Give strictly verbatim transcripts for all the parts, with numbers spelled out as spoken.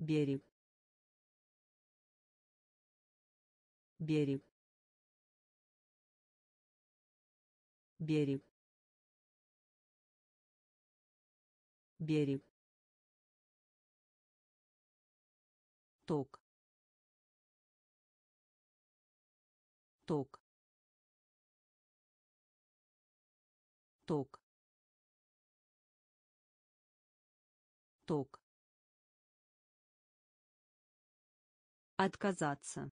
берег, берег, берег, берег, ток, ток, ток, ток. Отказаться.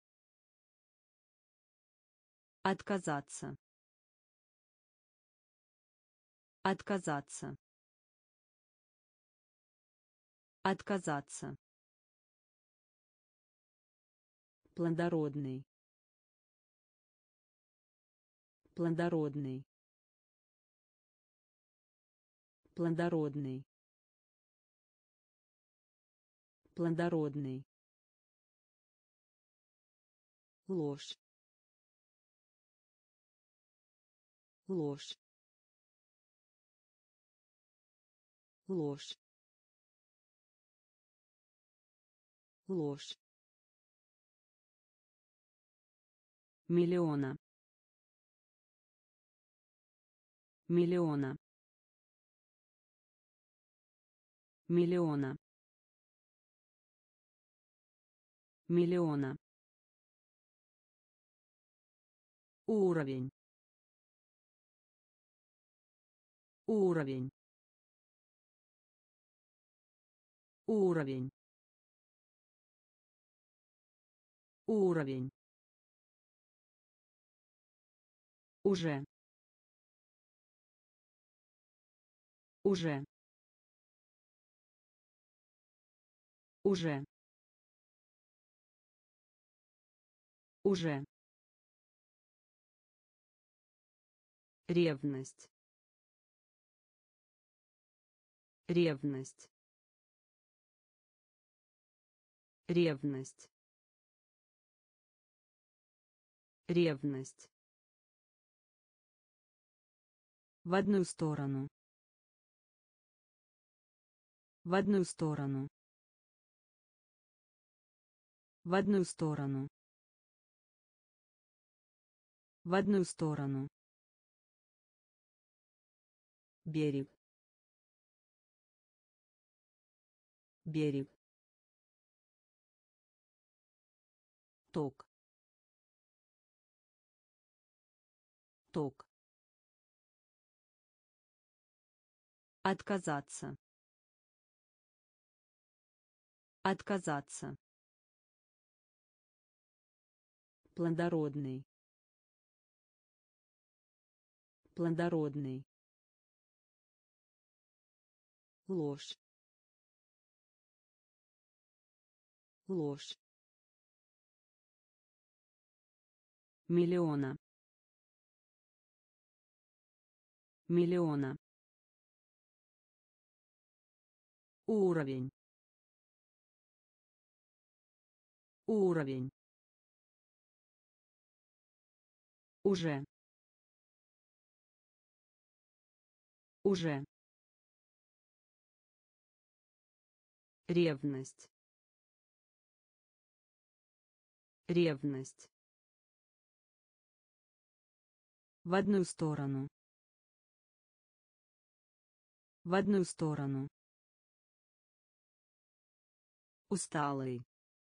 Отказаться. Отказаться. Отказаться. Плодородный. Плодородный. Плодородный. Плодородный. Ложь. Ложь. Ложь. Ложь. Миллиона. Миллиона. Миллиона. Миллиона. Уровень. Уровень. Уровень. Уровень. Уже. Уже. Уже. Уже. Ревность. Ревность. Ревность. Ревность. В одну сторону. В одну сторону. В одну сторону. В одну сторону. Берег. Берег. Ток. Ток. Отказаться. Отказаться. Плодородный. Плодородный. Ложь. Ложь. Миллиона. Миллиона. Уровень. Уровень. Уже. Уже. Ревность. Ревность. В одну сторону. В одну сторону. Усталый.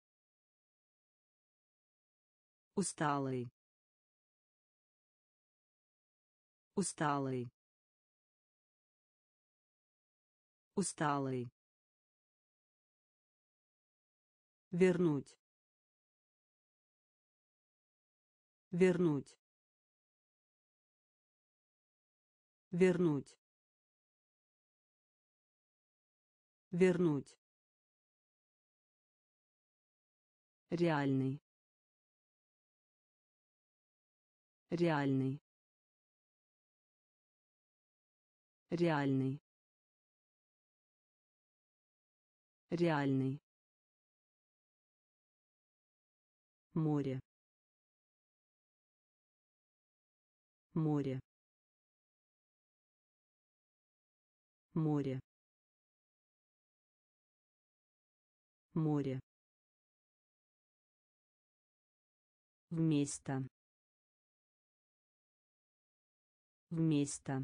Усталый. Усталый. Усталый. Вернуть. Вернуть. Вернуть. Вернуть. Реальный. Реальный. Реальный. Реальный. Море. Море. Море. море, вместо, вместо,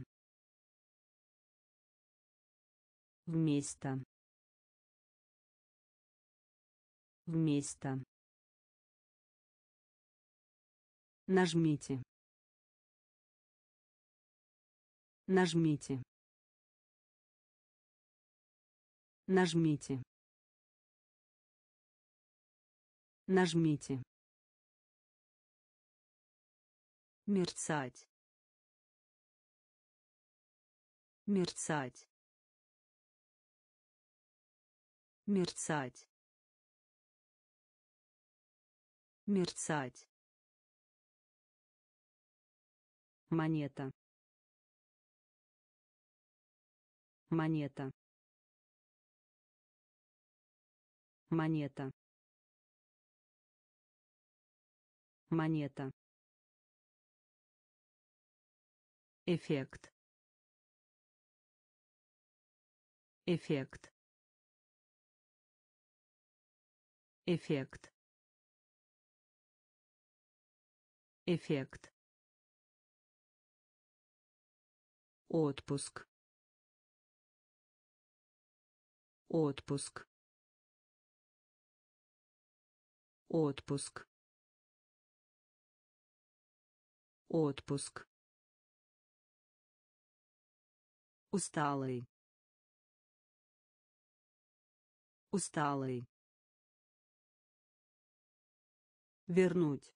вместо, вместо. Нажмите. Нажмите. Нажмите. Нажмите. Мерцать. Мерцать. Мерцать. Мерцать. Монета. Монета. Монета. Монета. Эффект. Эффект. Эффект. Эффект. Отпуск. Отпуск. Отпуск. Отпуск. Усталый. Усталый. Вернуть.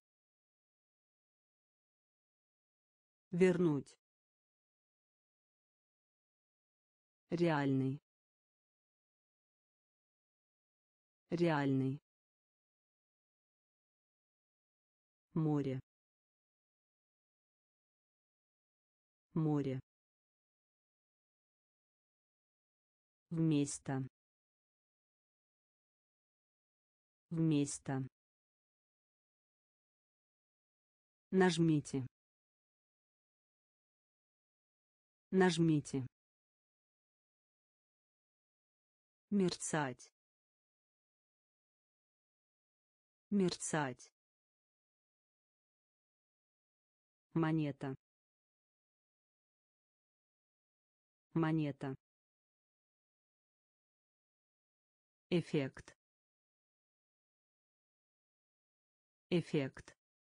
Вернуть. Реальный. Реальный. Море. Море. Вместо. Вместо. Нажмите. Нажмите. Мерцать. Мерцать. Монета. Монета. Эффект. Эффект.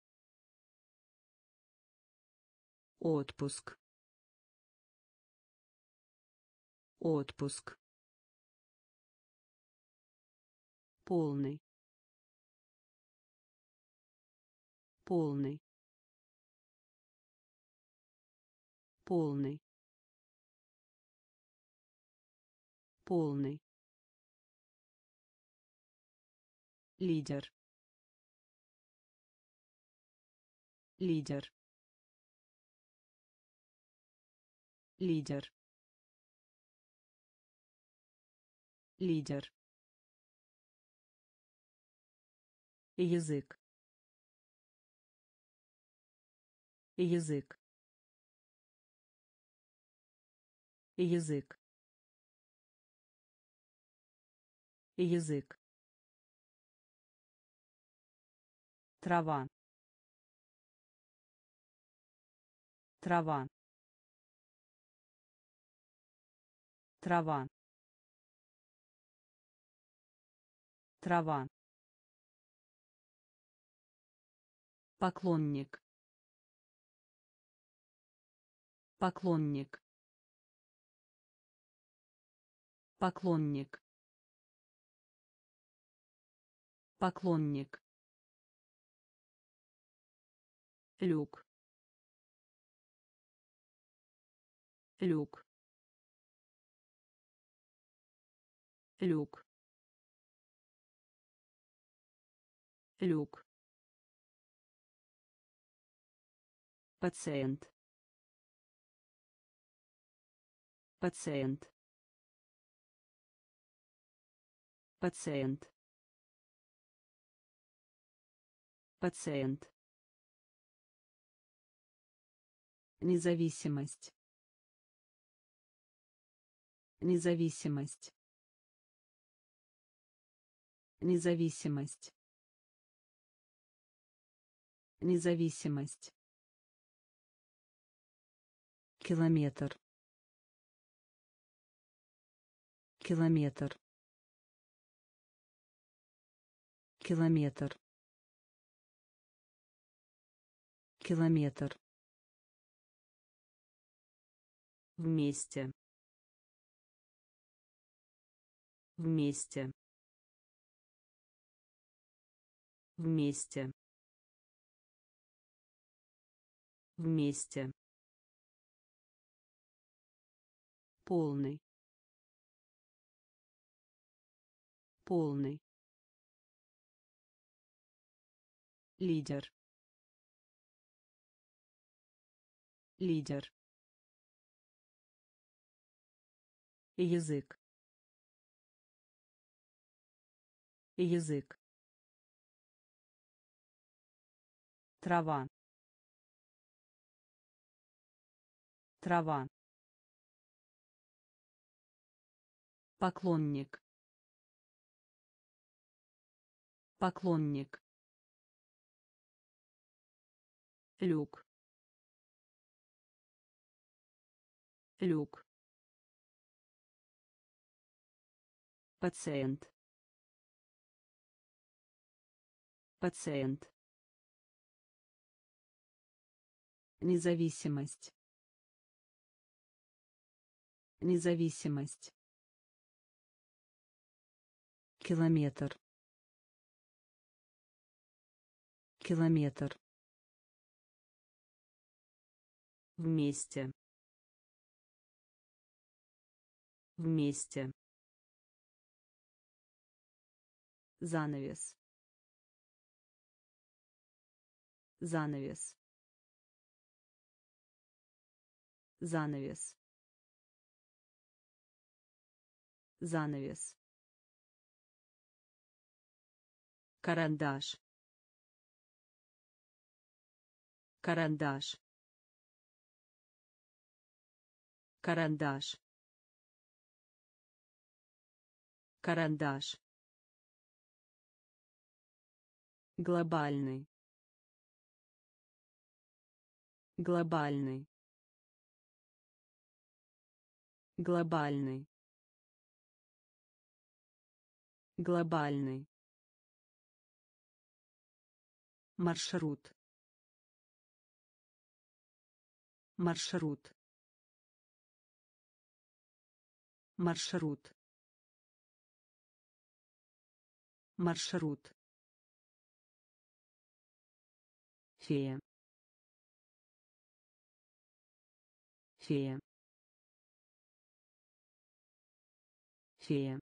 Отпуск. Отпуск. Полный. Полный. Полный. Полный. Лидер. Лидер. Лидер. Лидер. Язык. Язык. Язык. Язык. Трава. Трава. Трава. Трава. Поклонник. Поклонник. Поклонник. Поклонник. Люк. Люк. Люк. Люк. Пациент. Пациент. Пациент. Пациент. Независимость. Независимость. Независимость. Независимость. Километр. Километр. Километр. Километр. Вместе. Вместе. Вместе. Вместе. Полный. Полный. Лидер. Лидер. Язык. Язык. Трава. Трава. Поклонник. Поклонник. Люк. Люк. Пациент. Пациент. Независимость. Независимость. Километр. Километр. Вместе. Вместе. Занавес. Занавес. Занавес. Занавес. Карандаш. Карандаш. Карандаш. Карандаш. Глобальный. Глобальный. Глобальный. Глобальный. Маршрут. Маршрут. Маршрут. Маршрут. Фея. Фея. Фея.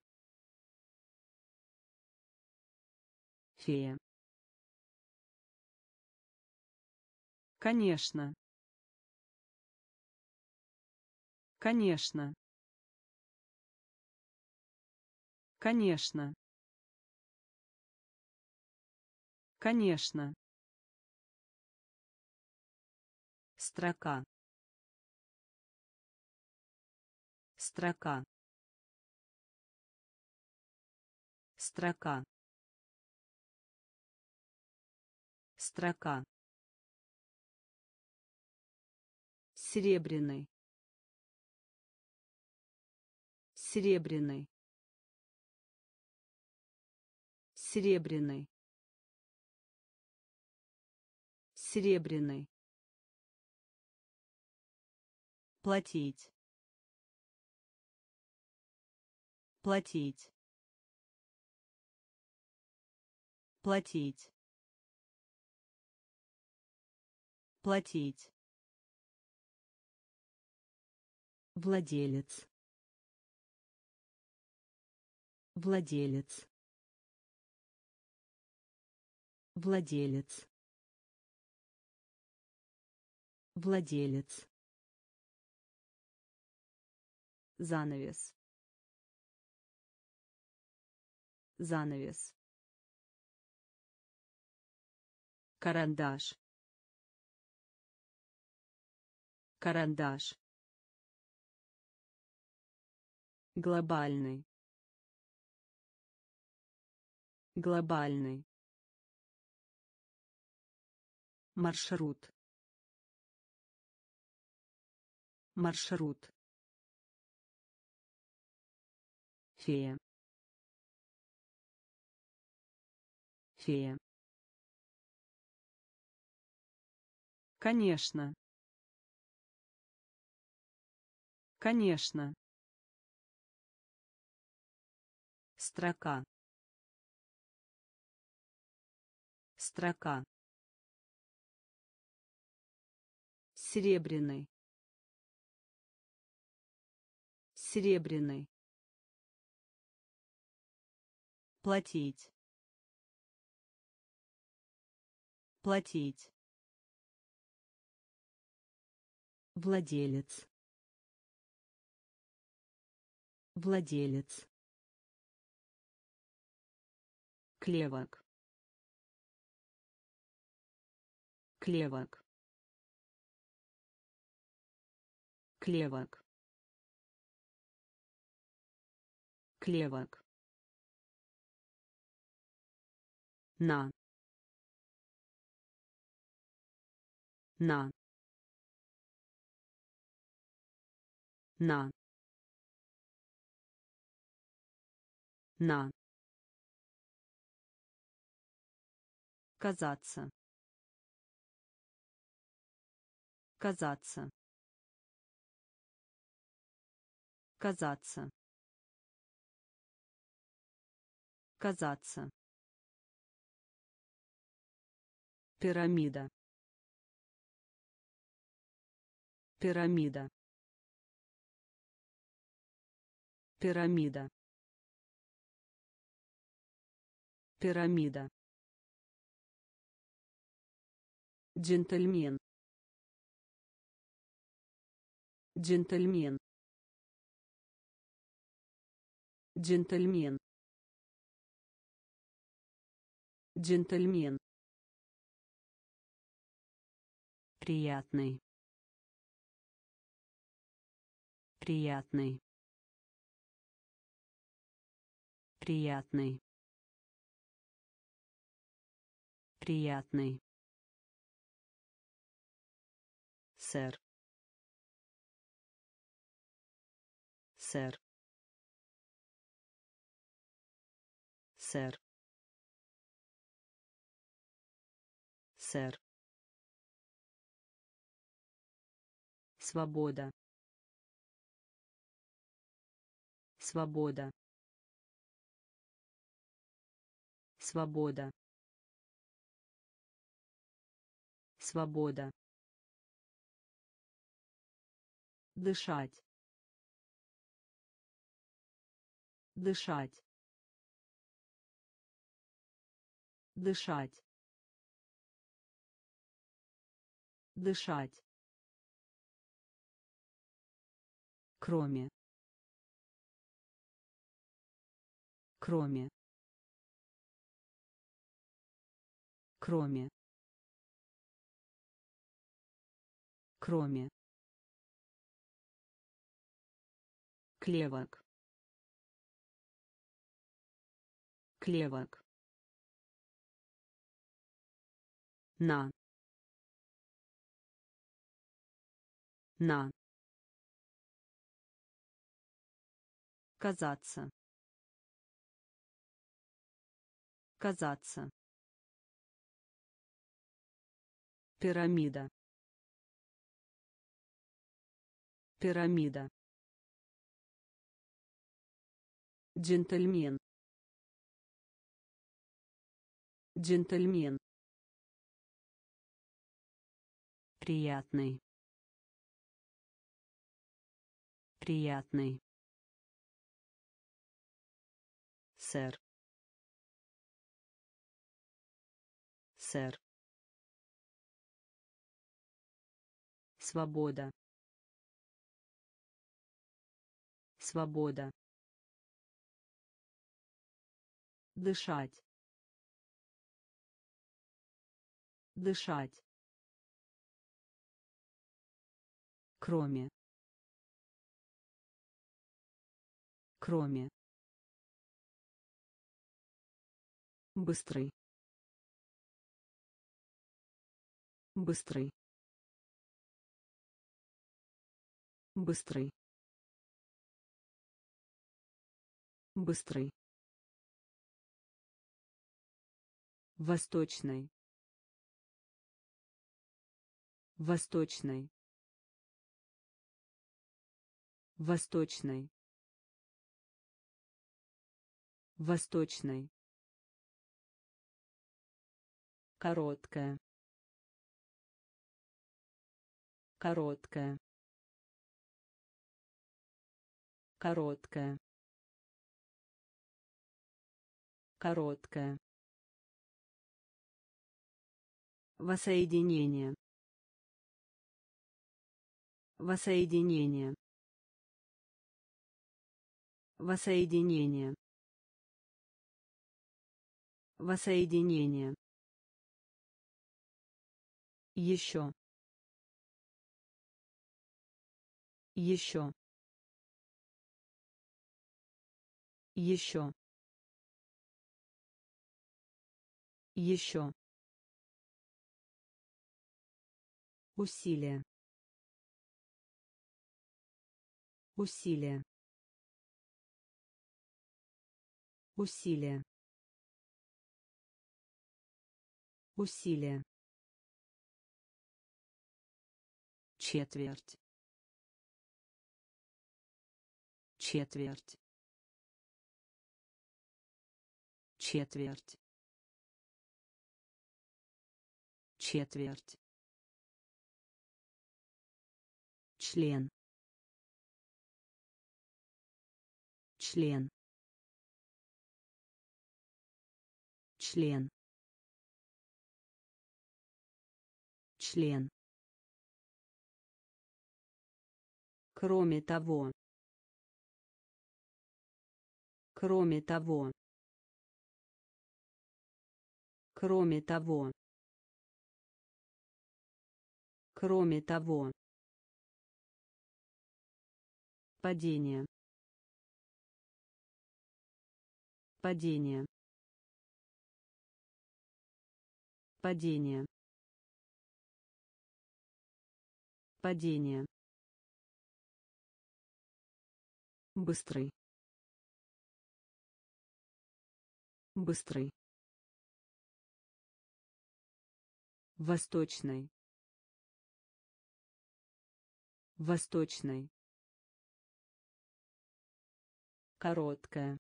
Фея. Конечно. Конечно. Конечно. Конечно. Строка. Строка. Строка. Строка. Серебряный. Серебряный. Серебряный. Серебряный. Платить. Платить. Платить. Платить. Владелец. Владелец. Владелец. Владелец. Занавес. Занавес. Карандаш. Карандаш. Глобальный. Глобальный. Маршрут. Маршрут. Фея. Фея. Конечно. Конечно. Строка. Строка. Серебряный. Серебряный. Платить. Платить. Владелец. Владелец. Клевок. Клевок. Клевок. Клевок. На. На. На. На. Казаться. Казаться. Казаться. Казаться. Пирамида. Пирамида. Пирамида. Пирамида. Джентльмен. Джентльмен. Джентльмен. Джентльмен. Приятный. Приятный. Приятный. Приятный. Сэр. Сэр. Сэр. Сэр. Свобода. Свобода. Свобода. Свобода. Дышать. Дышать. Дышать. Дышать. Кроме. Кроме. Кроме. Кроме. Клевок. Клевок. На. На. Казаться. Казаться. Пирамида. Пирамида. Джентльмен. Джентльмен. Приятный. Приятный. Сэр. Сэр. Свобода. Свобода. Дышать. Дышать. Кроме. Кроме. Быстрый. Быстрый. Быстрый. Быстрый. Восточный. Восточный. Восточный. Восточный. Короткая. Короткая. Короткая. Короткая. Воссоединение. Воссоединение. Воссоединение. Воссоединение. Еще. Еще. Еще. Еще. Усилие. Усилие. Усилие. Усилие. Четверть. Четверть. Четверть. Четверть. Член. Член. Член. Член. Кроме того. Кроме того. Кроме того. Кроме того. Падение. Падение. Падение. Падение. Быстрый. Быстрый. Восточный. Восточный. Короткая.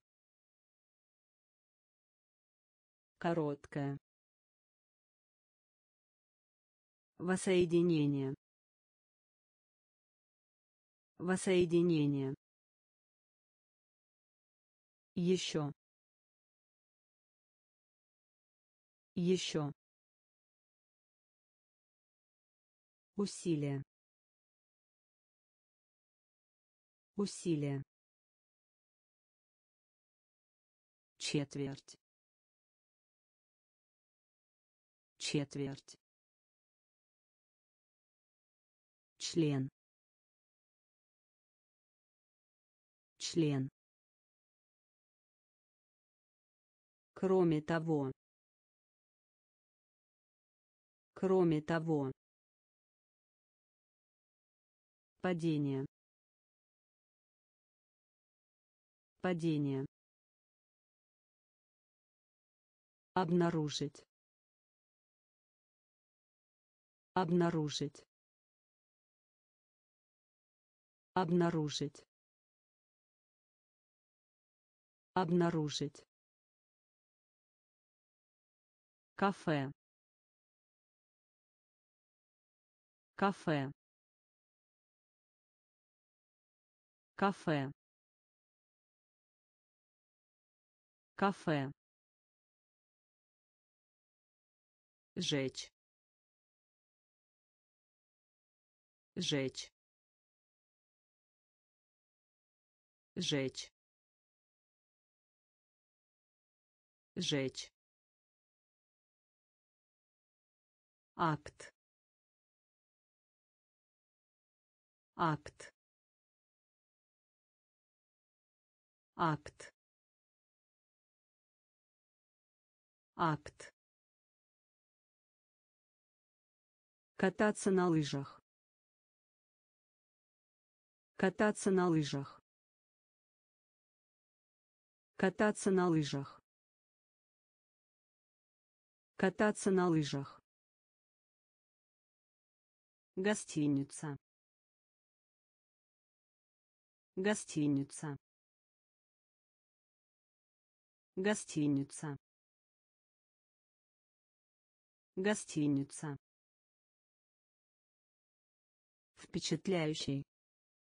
Короткая. Воссоединение. Воссоединение. Еще. Еще. Усилие. Усилие. Четверть. Четверть. Член. Член. Кроме того. Кроме того. Падение. Падение. Обнаружить. Обнаружить. Обнаружить. Обнаружить. Кафе. Кафе. Кафе. Кафе. Жечь. Жечь. Жечь. Жечь. Акт. Акт. Акт. акт, кататься на лыжах, кататься на лыжах, кататься на лыжах, кататься на лыжах, гостиница, гостиница, гостиница, гостиница, впечатляющий,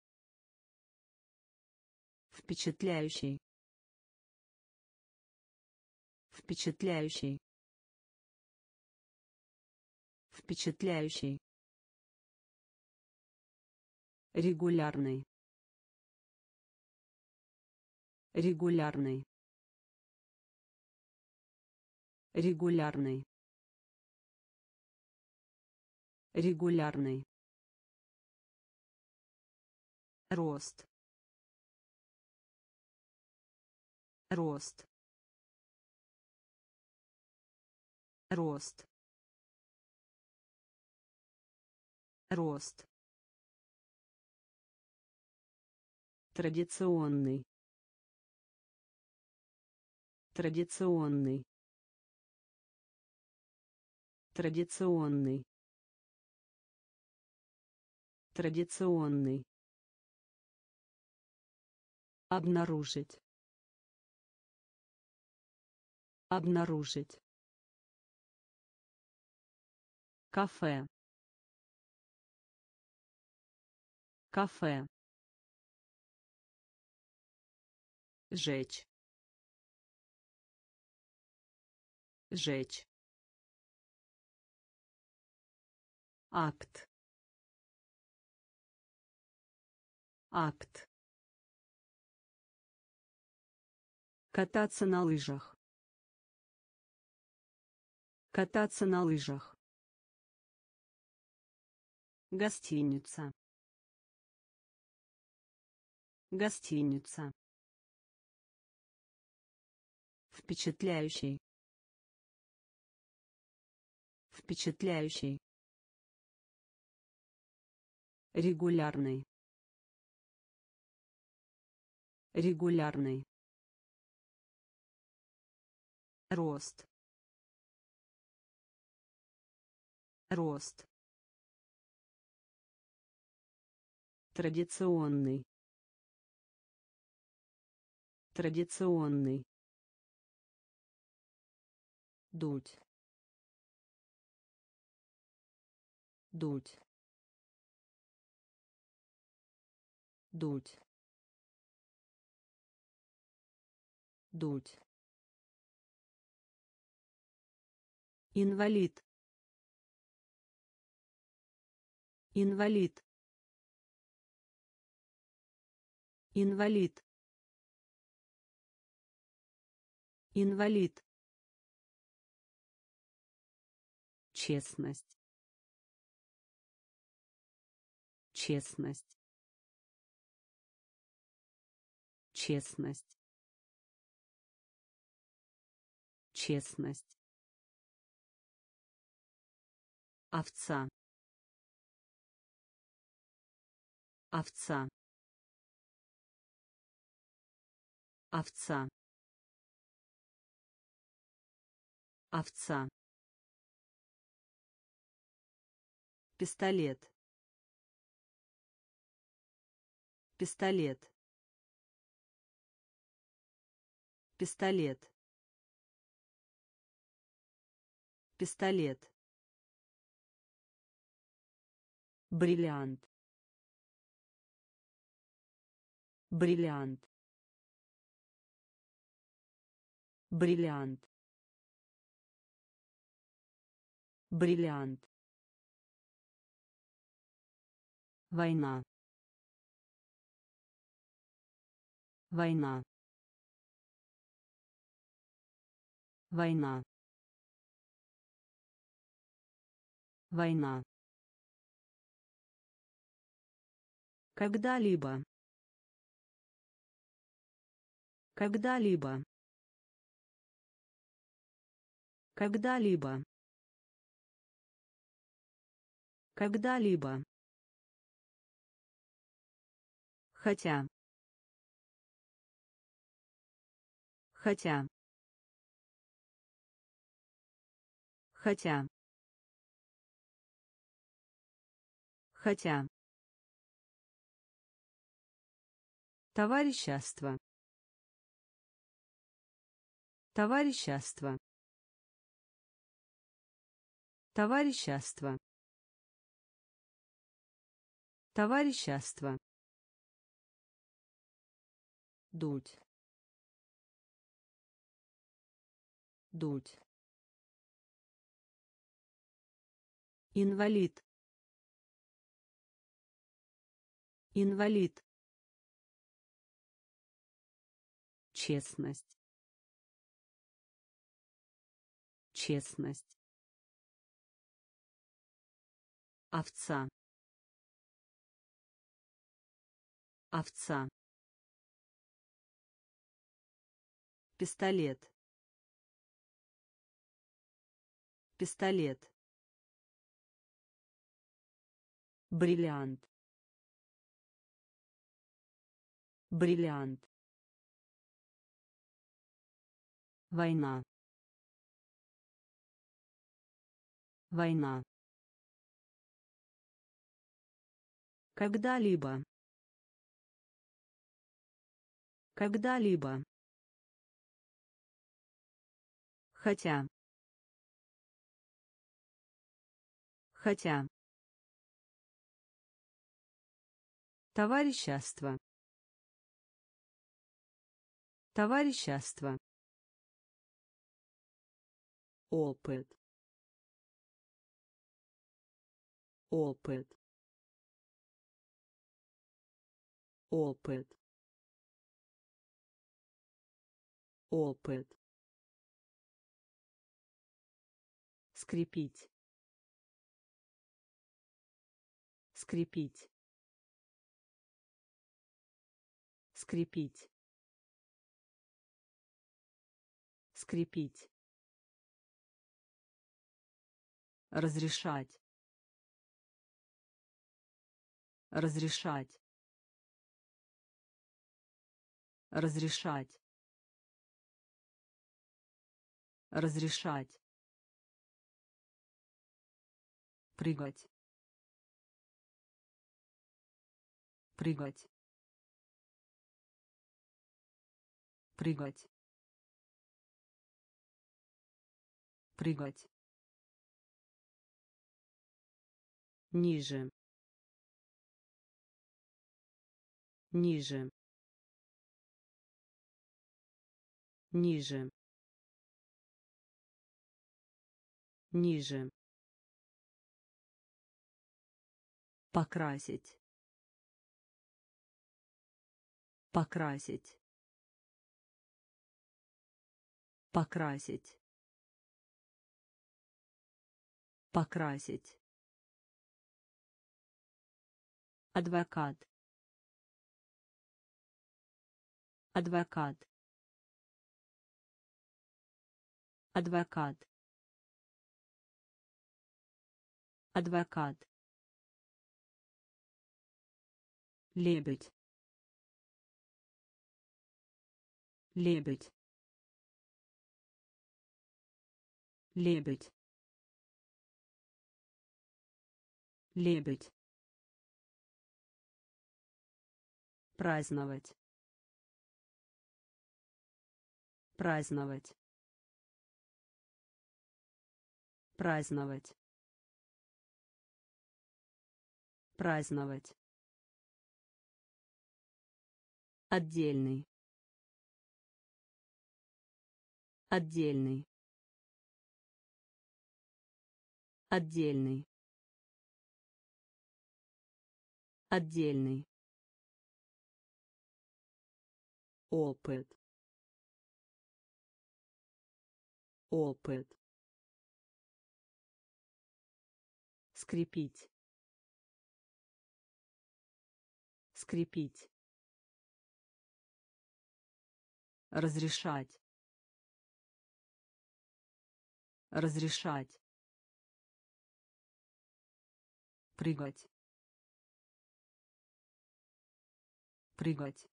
впечатляющий, впечатляющий, впечатляющий, регулярный, регулярный, регулярный, регулярный, рост, рост, рост, рост, традиционный, традиционный, традиционный, традиционный, обнаружить, обнаружить, кафе, кафе, жечь, жечь, акт, акт, кататься на лыжах, кататься на лыжах, гостиница, гостиница, впечатляющий, впечатляющий, регулярный, регулярный, рост, рост, традиционный, традиционный, дуть, дуть, дуть, дуть, инвалид, инвалид, инвалид, инвалид, честность, честность, честность, честность, овца, овца, овца, овца, пистолет, пистолет, пистолет, пистолет, бриллиант, бриллиант, бриллиант, бриллиант, война, война, война, война, когда-либо, когда-либо, Когда-либо. Когда-либо. Хотя. Хотя. Хотя. Хотя. Товарищество. Товарищество. Товарищество. Товарищество. Дуть. Дуть. Инвалид. Инвалид. Честность. Честность. Овца. Овца. Пистолет. Пистолет. Бриллиант. Бриллиант. Война. Война. Когда-либо. Когда-либо. Хотя. Хотя. Товарищество. Товарищество. Опыт. Опыт. Опыт. Опыт. Скрепить. Скрепить. Скрепить. Скрепить. Разрешать. Разрешать. Разрешать. Разрешать. Прыгать. Прыгать. Прыгать. Прыгать. Ниже. Ниже. Ниже. Ниже. Покрасить. Покрасить. Покрасить. Покрасить. Адвокат. Адвокат. Адвокат. Адвокат. Лебедь. Лебедь. Лебедь. Лебедь. Праздновать. Праздновать. Праздновать. Праздновать. Отдельный. Отдельный. Отдельный. Отдельный. Опыт. Опыт. Скрепить. Скрепить. Разрешать. Разрешать. Прыгать. Прыгать.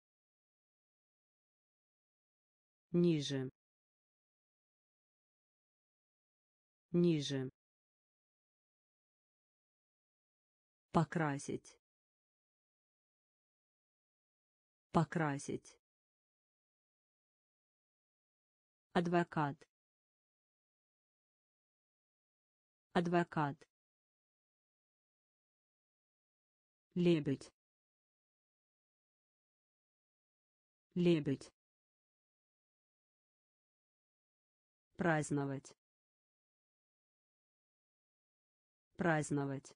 Ниже. Ниже. Покрасить. Покрасить. Адвокат. Адвокат. Лебедь. Лебедь. Праздновать. Праздновать.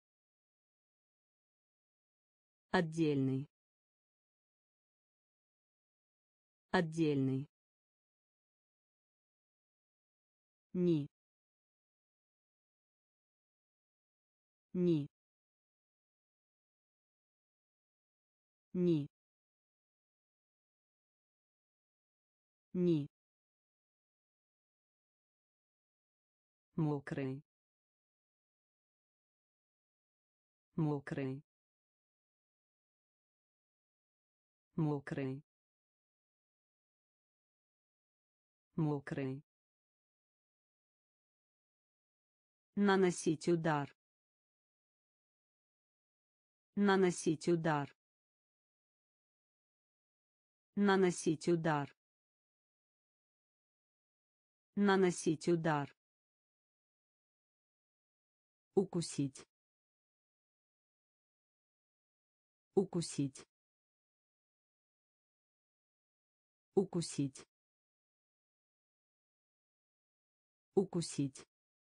Отдельный. Отдельный. Ни. Ни. Ни. Ни. Мокрый. Мокрый. Мокрый. Мокрый. Наносить удар. Наносить удар. Наносить удар. Наносить удар. Укусить. Укусить. Укусить. Укусить.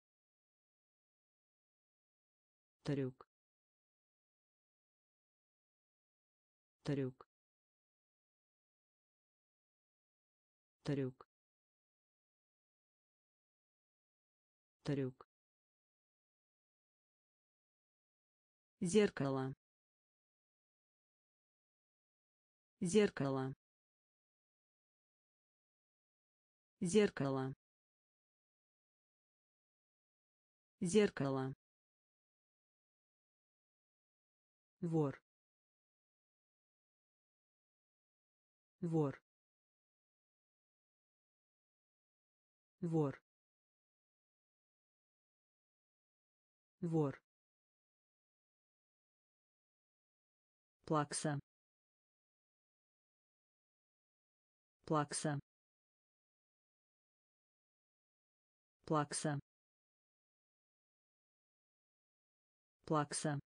Трюк. Трюк. Трюк. Трюк. Зеркало. Зеркало. Зеркало. Зеркало. Вор. Вор. Вор. Вор. Плакса. Плакса. Плакса. Плакса.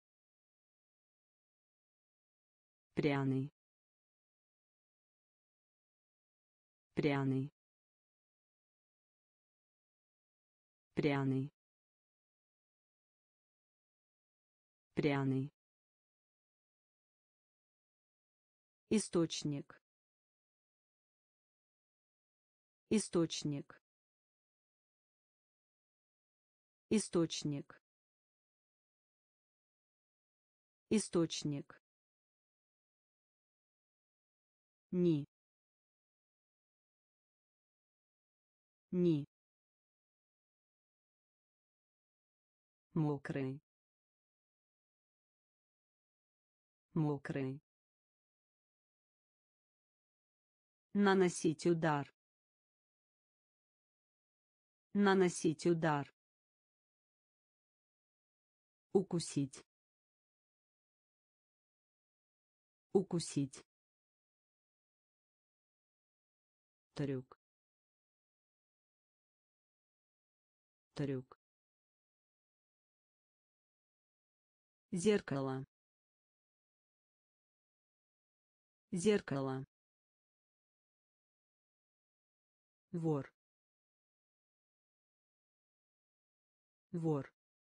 Пряный. Пряный. Пряный. Пряный. Источник. Источник. Источник. Источник. Ни. Ни. Мокрый. Мокрый. Наносить удар. Наносить удар. Укусить. Укусить. Трюк. Трюк. Зеркало. Зеркало. Вор. Вор.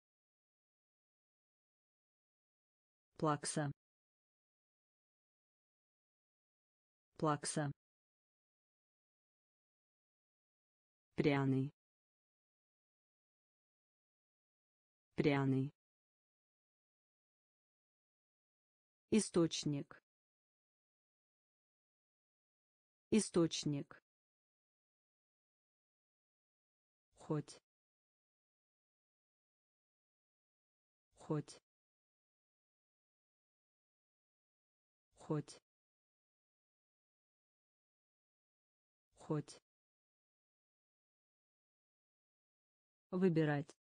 Плакса. Плакса. Пряный. Пряный. Источник. Источник. хоть хоть хоть хоть выбирать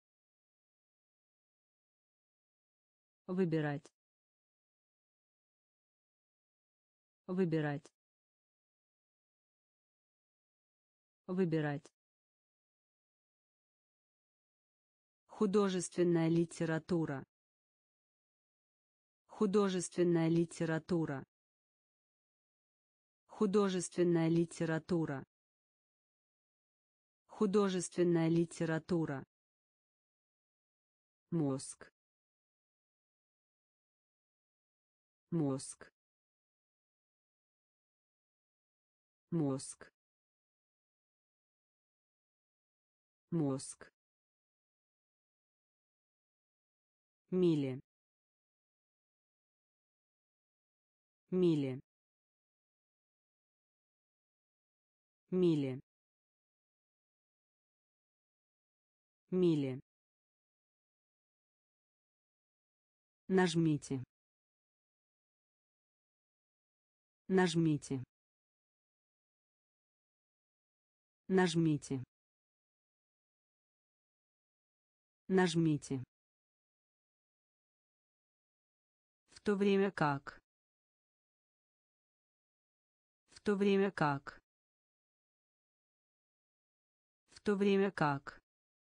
выбирать выбирать выбирать художественная литература художественная литература художественная литература художественная литература мозг мозг мозг мозг мили мили мили мили нажмите нажмите нажмите нажмите в то время как в то время как в то время как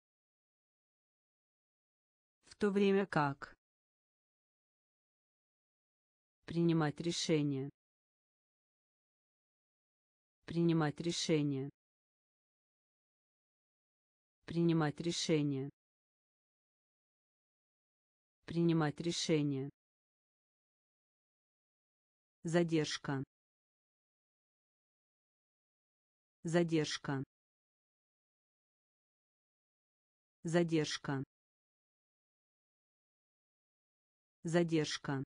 в то время как принимать решение принимать решение принимать решение принимать решение задержка задержка задержка задержка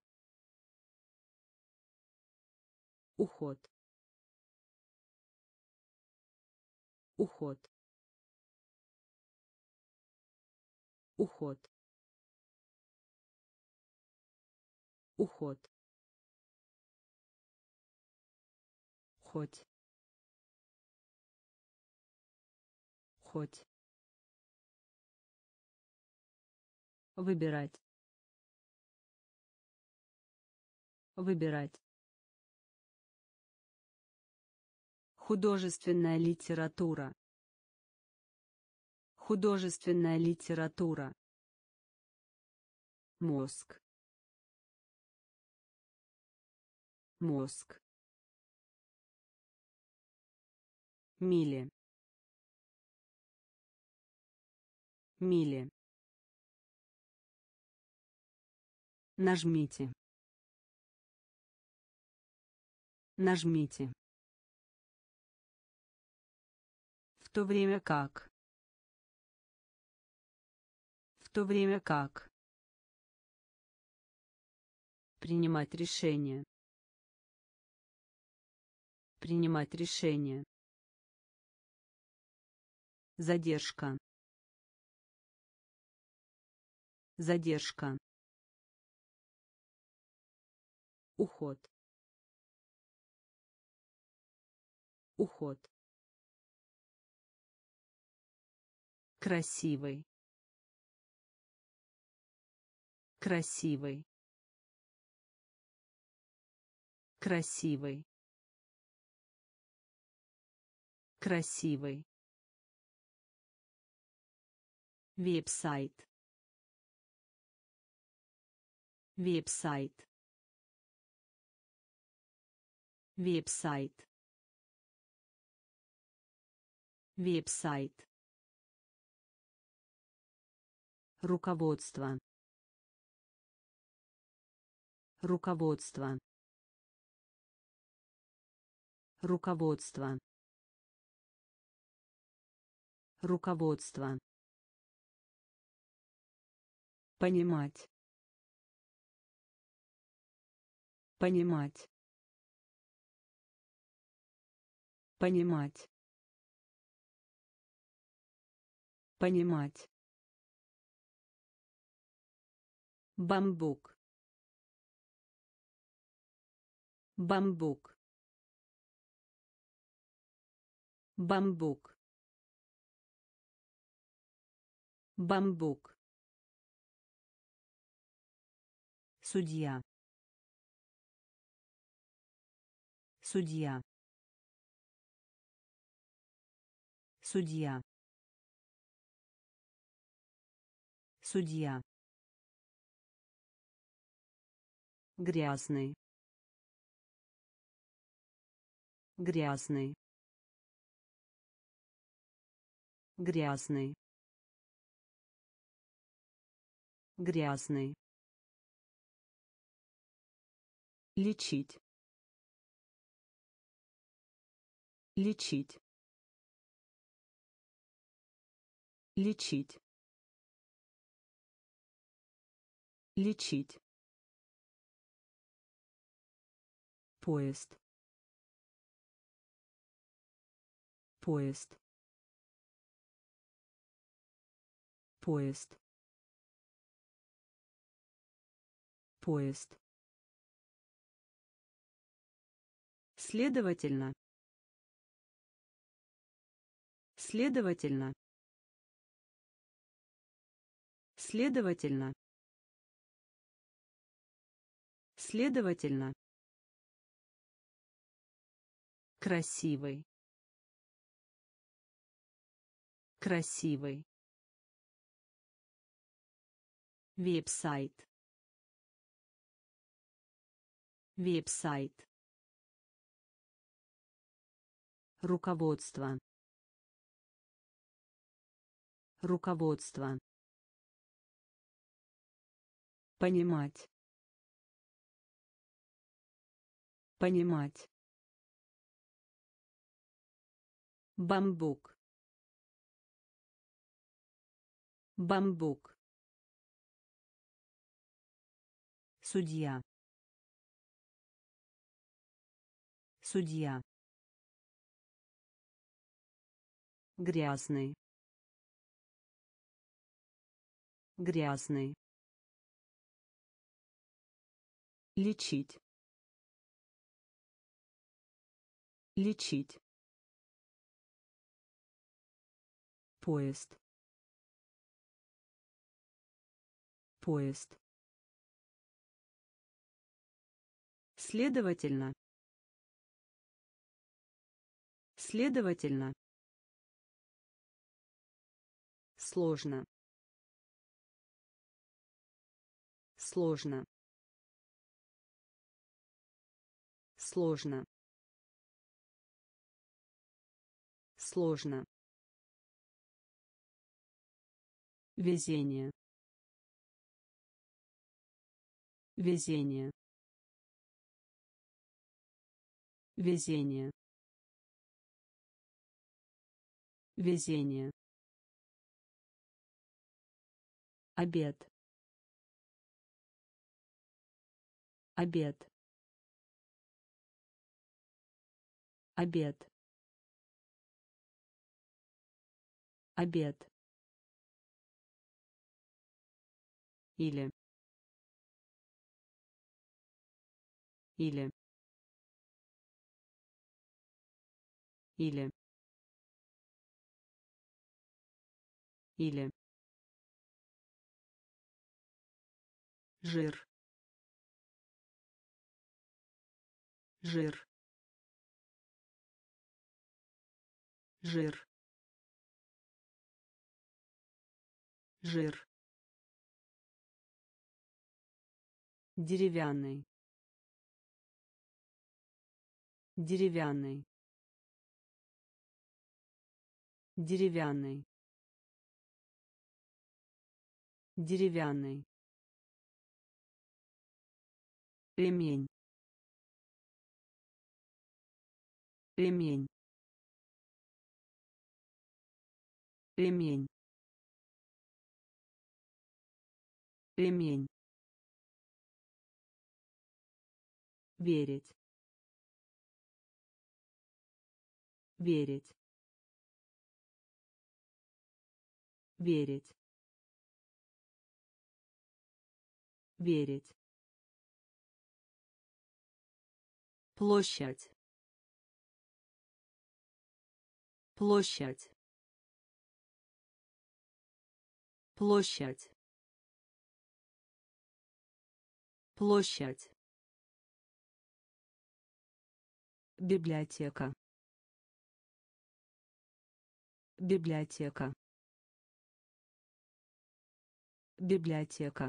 уход уход уход уход хоть хоть выбирать выбирать художественная литература художественная литература мозг мозг мили мили нажмите нажмите в то время как в то время как принимать решение принимать решение задержка задержка уход уход красивый красивый красивый красивый веб-сайт веб-сайт веб-сайт веб-сайт руководство руководство руководство руководство понимать понимать понимать Понимать. Бамбук. Бамбук. Бамбук. Бамбук. Судья. Судья. Судья. Судья. Грязный. Грязный. Грязный. Грязный. Лечить. Лечить. Лечить. Лечить. Поезд. Поезд. Поезд. Поезд. Следовательно. Следовательно. Следовательно. Следовательно. Красивый. Красивый. Веб-сайт. Веб-сайт. Руководство. Руководство. Понимать. Понимать. Бамбук. Бамбук. Судья. Судья. Грязный. Грязный. Лечить. Лечить. Поезд. Поезд. Следовательно. Следовательно. Сложно. Сложно. Сложно. Сложно. Везение. Везение. Везение. Везение. Обед. Обед. Обед. Обед. Или. Или. Или. Или. Жир. Жир. Жир. Жир. Деревянный. Деревянный. Деревянный. Деревянный. Ремень. Ремень. Ремень. Ремень. Верить. Верить. верить, верить, площадь, площадь, площадь, площадь, библиотека, библиотека, библиотека,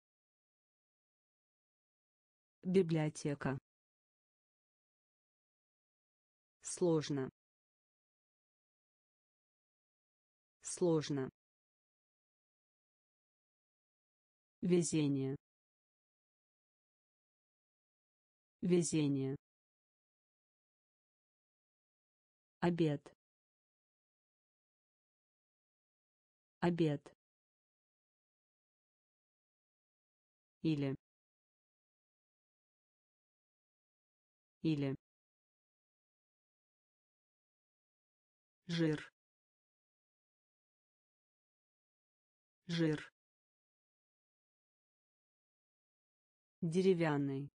библиотека, сложно, сложно, везение, везение, обед, обед, или, или, жир, жир, деревянный,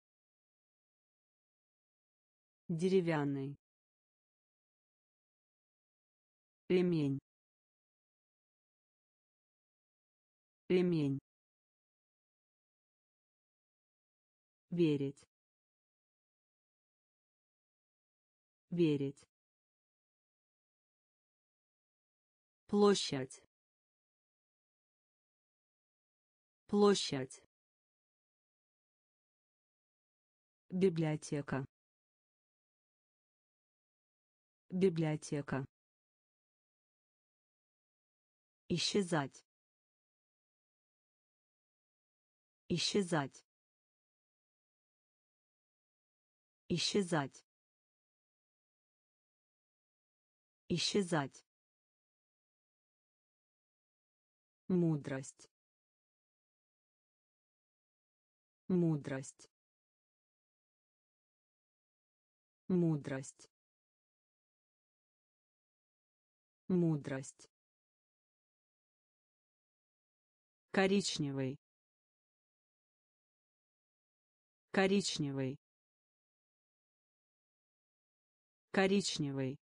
деревянный, ремень, ремень, верить, верить, площадь, площадь, библиотека, библиотека, исчезать, исчезать, исчезать, исчезать, мудрость, мудрость, мудрость, мудрость, коричневый, коричневый, коричневый,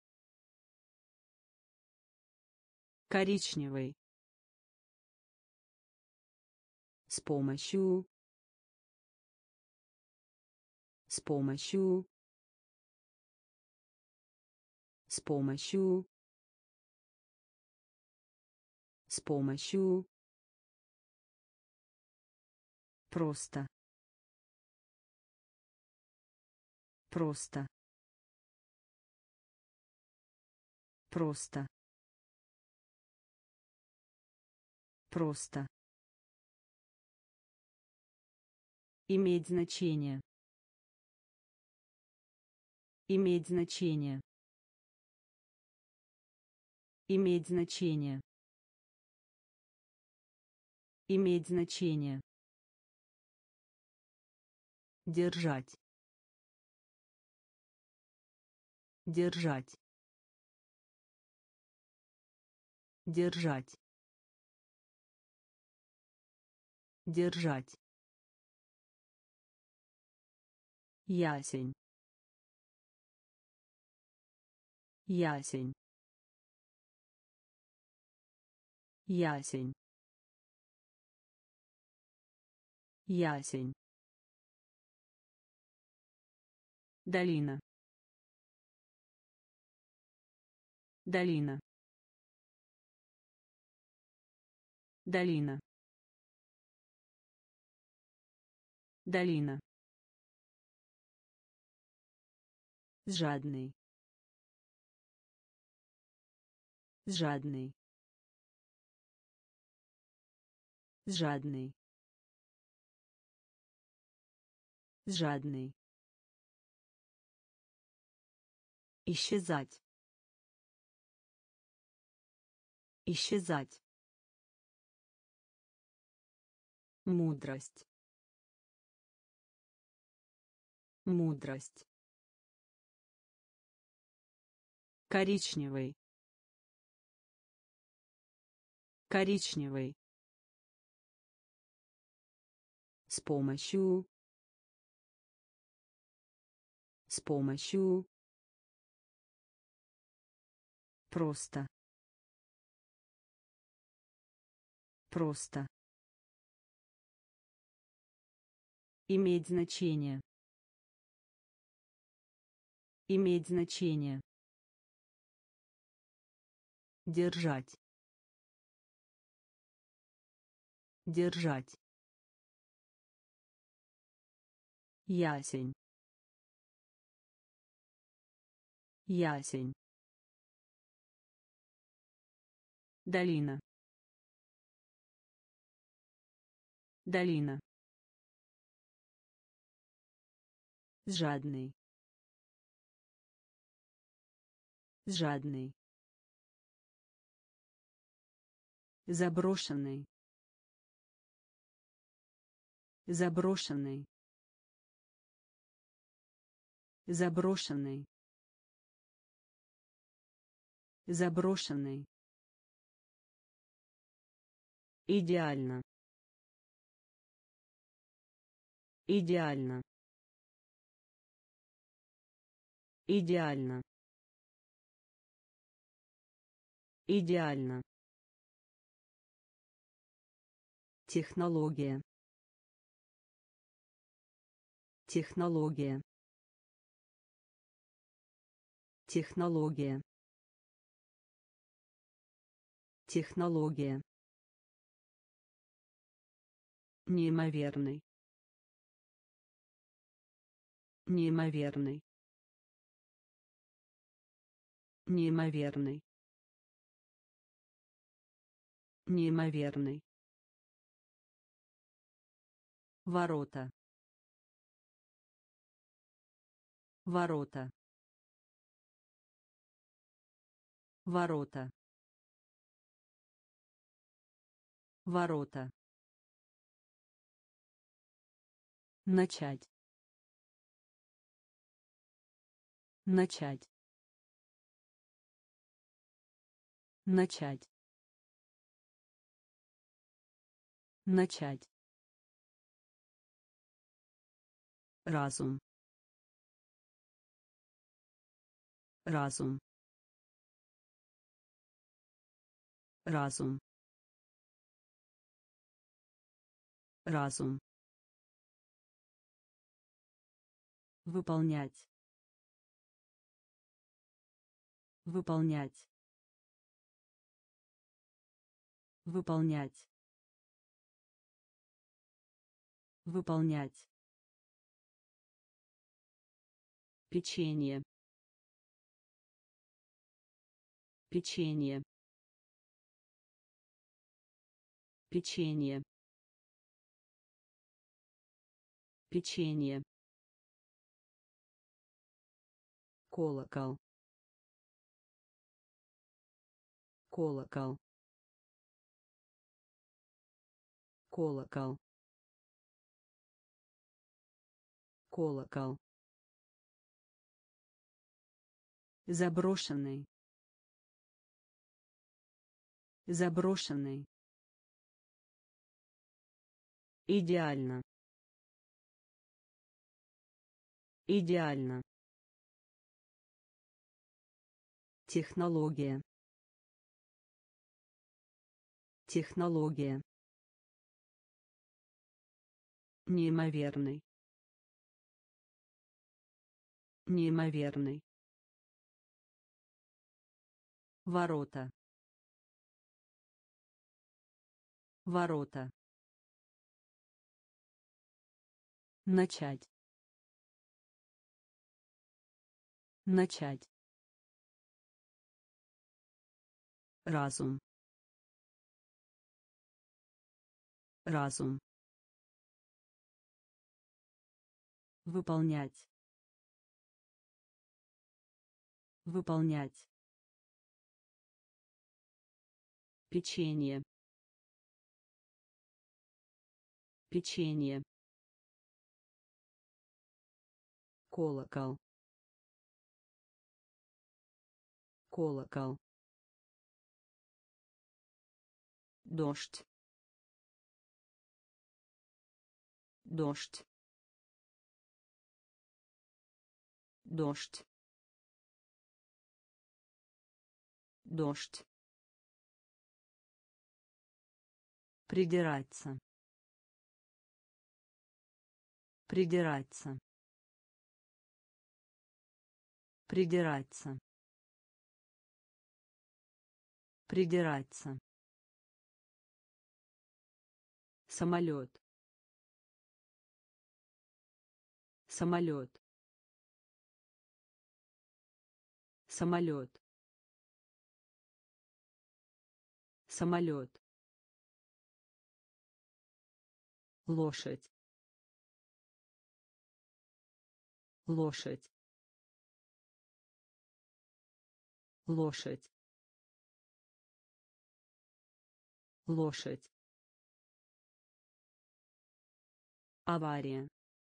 коричневый, с помощью, с помощью, с помощью, с помощью, просто, просто, просто, просто, иметь значение, иметь значение, иметь значение, иметь значение, держать, держать, держать, держать, ясень, ясень, ясень, ясень, долина, долина, долина, долина, жадный, жадный, жадный, жадный, исчезать, исчезать, мудрость, мудрость, коричневый, коричневый, с помощью, с помощью, просто, просто, иметь значение, иметь значение, держать, держать, ясень, ясень, долина, долина, жадный, жадный, заброшенный, заброшенный, заброшенный, заброшенный, идеально, идеально, идеально, идеально, технология, технология, технология, технология, неимоверный, неимоверный, неимоверный, неимоверный, ворота, ворота, ворота, ворота, начать, начать, начать, начать, разум, разум, разум, разум, выполнять, выполнять, выполнять, выполнять, печенье, печенье, печенье, печенье, колокол, колокол, колокол, колокол, заброшенный, заброшенный, идеально, идеально, технология, технология, неимоверный, неимоверный, ворота, ворота, начать, начать, разум, разум, выполнять, выполнять, печенье, печенье, колокол, колокол, дождь, дождь, дождь, дождь, придираться, придираться, придираться, придираться, самолет, самолет, самолет, самолет, лошадь, лошадь, лошадь, лошадь, авария,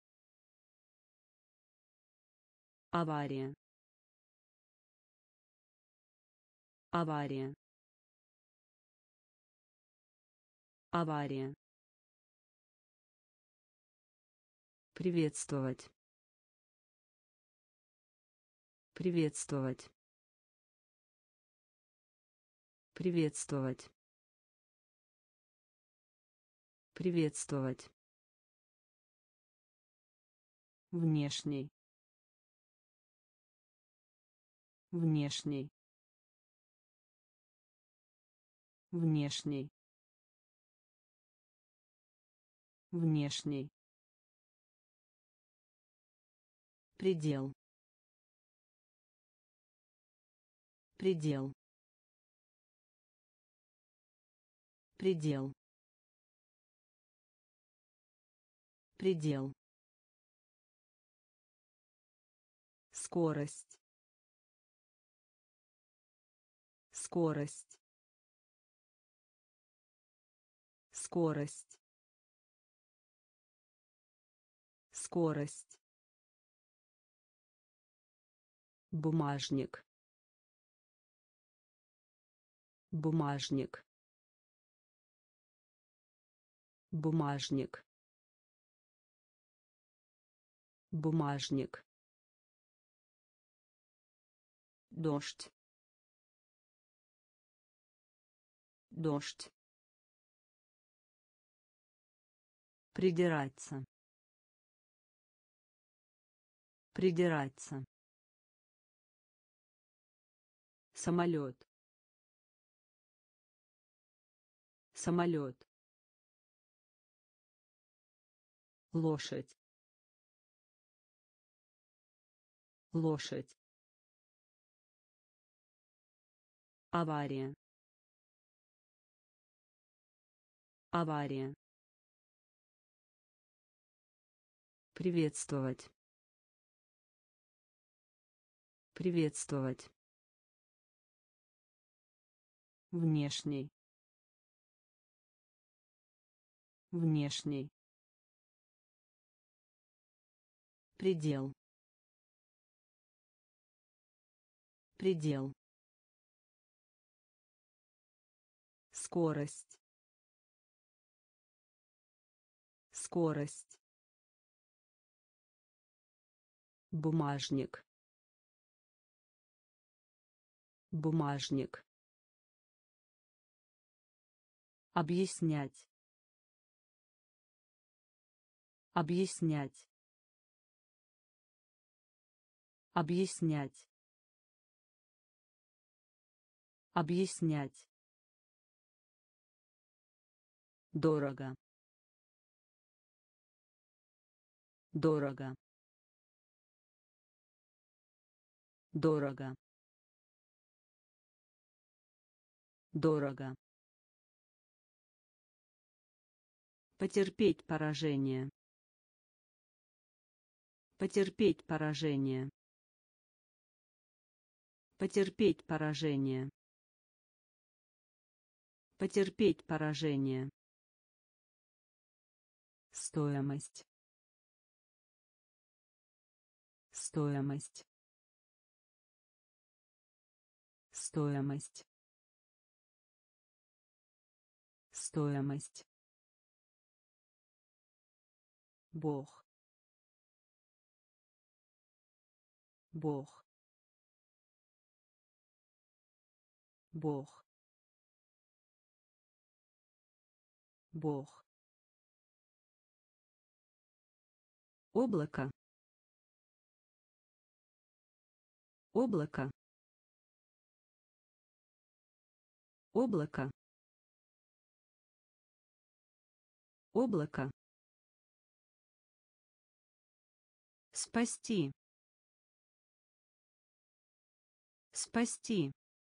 авария, авария, авария, приветствовать, приветствовать, приветствовать, приветствовать, внешний, внешний, внешний, внешний, предел, предел, предел, предел, скорость, скорость, скорость, скорость, бумажник, бумажник, бумажник, бумажник, дождь, дождь, придираться, придираться, самолет, самолет, лошадь, лошадь, авария, авария, приветствовать, приветствовать, внешний, внешний, предел, предел, скорость, скорость, бумажник, бумажник, объяснять, объяснять, объяснять, объяснять, дорого, дорого, дорого, дорого, потерпеть поражение, потерпеть поражение, потерпеть поражение, потерпеть поражение, стоимость, стоимость, стоимость, Стоимость. Бог. Бог. Бог. Бог. Облако. Облако. Облако. Облако. Спасти. Спасти.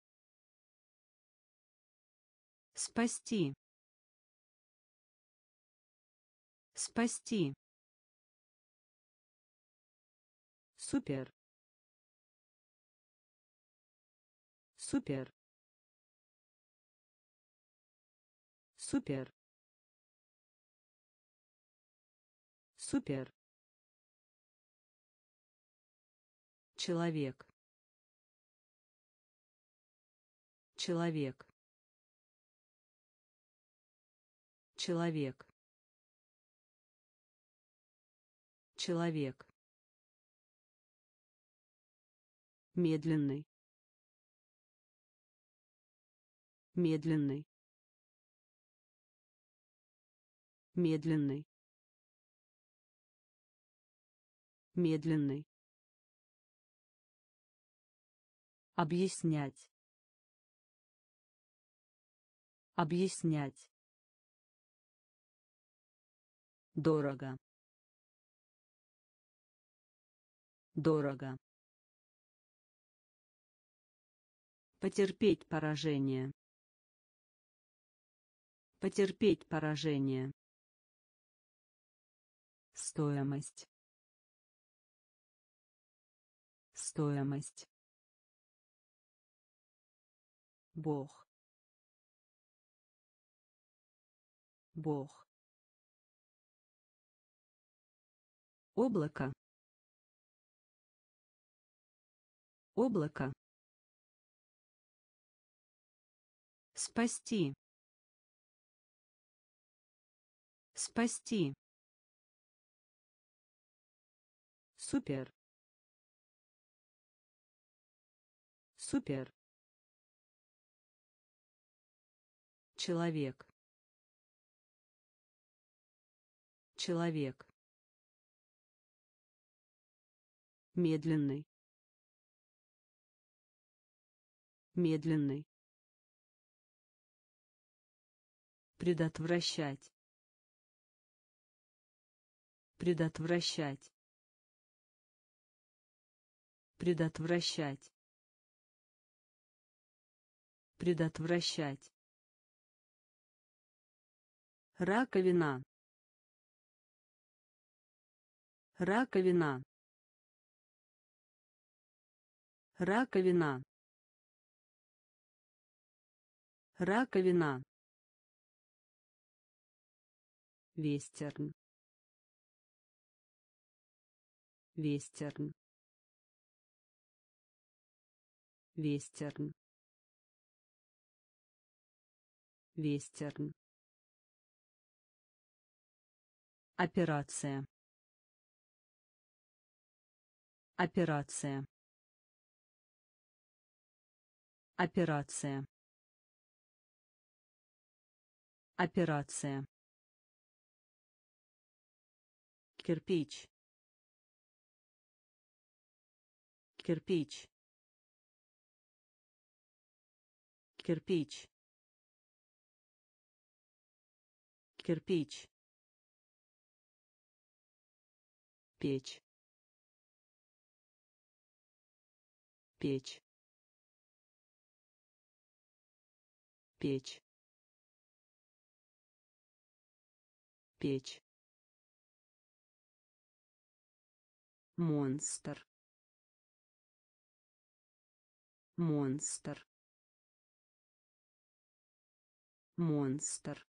Спасти. Спасти. Супер. Супер. Супер. Супер. Человек. Человек. Человек. Человек. Медленный. Медленный. Медленный. Медленный. Объяснять. Объяснять. Дорого. Дорого. Потерпеть поражение. Потерпеть поражение. Стоимость. Стоимость. Бог. Бог. Облако. Облако. Спасти. Спасти. Супер. Супер. Человек. Человек. Медленный. Медленный. Предотвращать. Предотвращать. Предотвращать. Предотвращать. Раковина. Раковина. Раковина. Раковина. Вестерн. Вестерн. Вестерн. Вестерн. Операция. Операция. Операция. Операция. Кирпич. Кирпич. Кирпич. Кирпич. Печь. Печь. Печь. Печь. Монстр. Монстр. Монстр.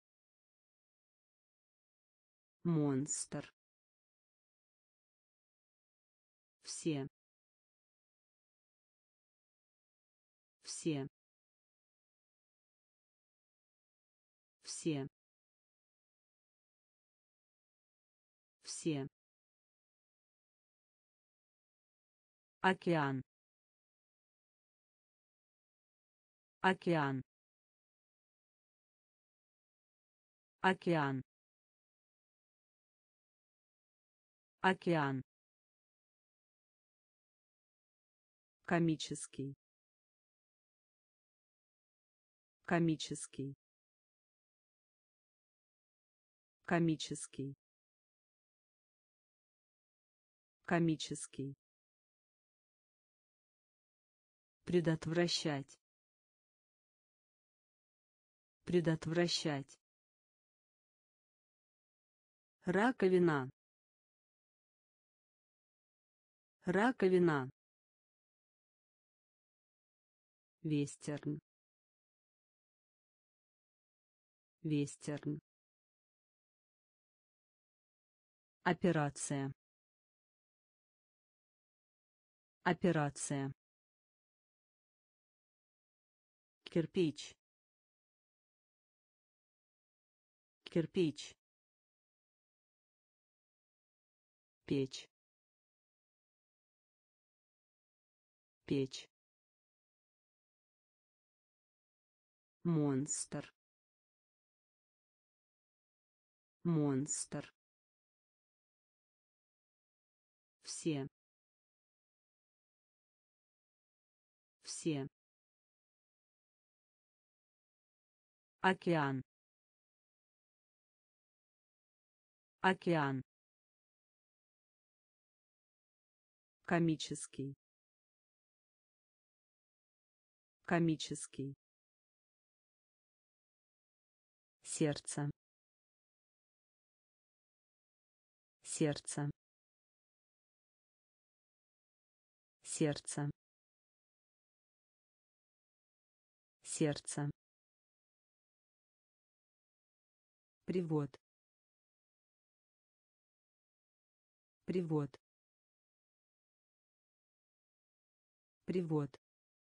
Монстр. Все. Все. Все. Все. Океан. Океан. Океан. Океан. Комический. Комический. Комический. Комический. Предотвращать. Предотвращать. Раковина. Раковина. Вестерн. Вестерн. Операция. Операция. Кирпич. Кирпич. Печь. Печь. Монстр. Монстр. Все. Все. Океан. Океан. Комический. Комический. Сердце. Сердце. Сердце. Сердце. Привод. Привод. Привод.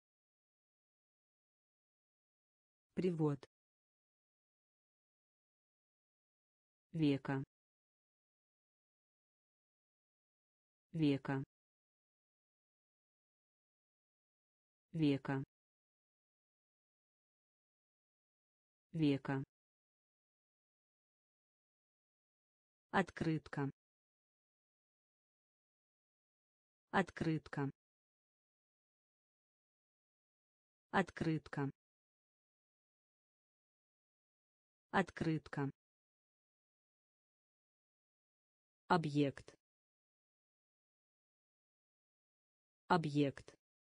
Привод. Века. Века. Века. Века. Открытка. Открытка. Открытка. Открытка. Объект. Объект.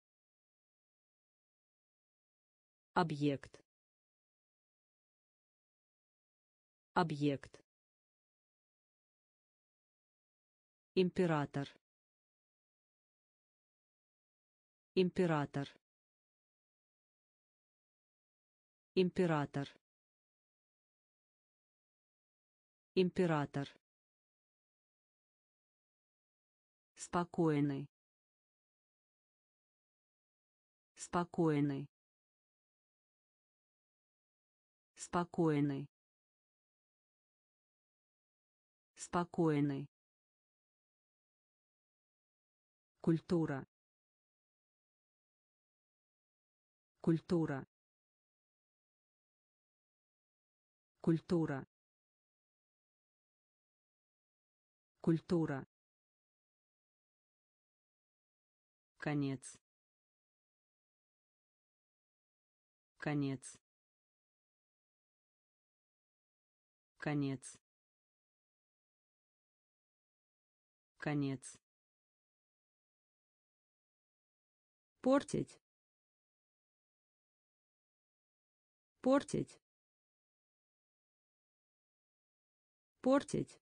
Объект. Объект. Император. Император. Император. Император. Спокойный. Спокойный. Спокойный. Спокойный. Культура. Культура. Культура. Культура. Конец. Конец. Конец. Конец. Портить. Портить. Портить.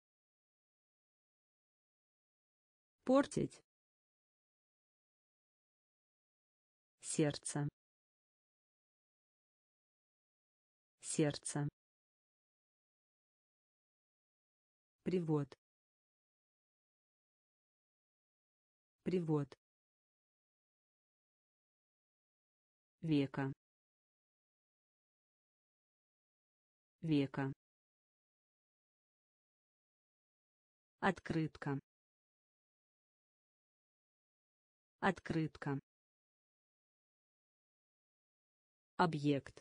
Портить. Сердце. Сердце. Привод. Привод. Века. века, открытка, открытка, объект,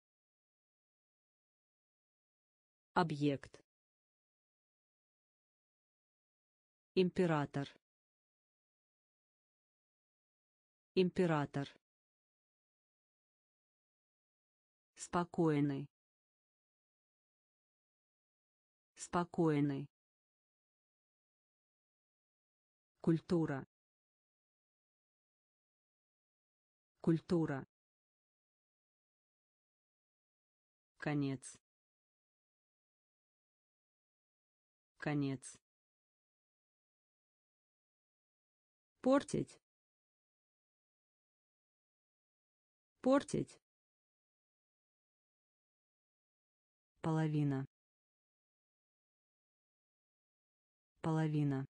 объект, император, император, спокойный, спокойный, культура, культура, конец, конец, портить, портить, половина, половина,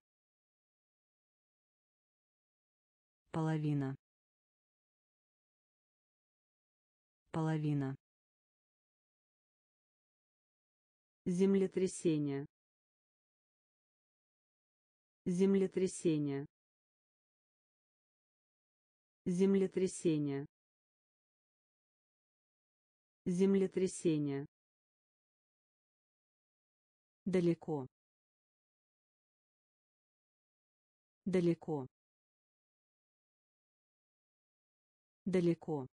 половина, половина, землетрясение, землетрясение, землетрясение, землетрясение, далеко, далеко, далеко,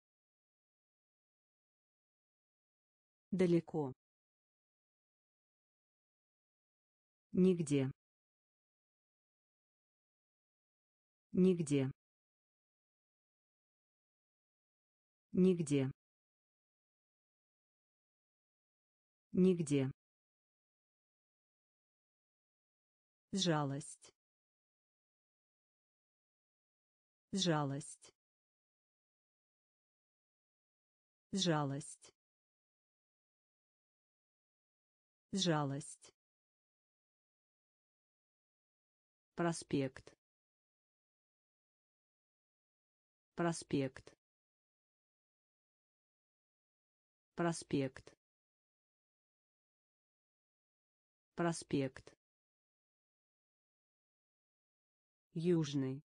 далеко, нигде, нигде, нигде, нигде, жалость, жалость, жалость, жалость, проспект, проспект, проспект, проспект, южный,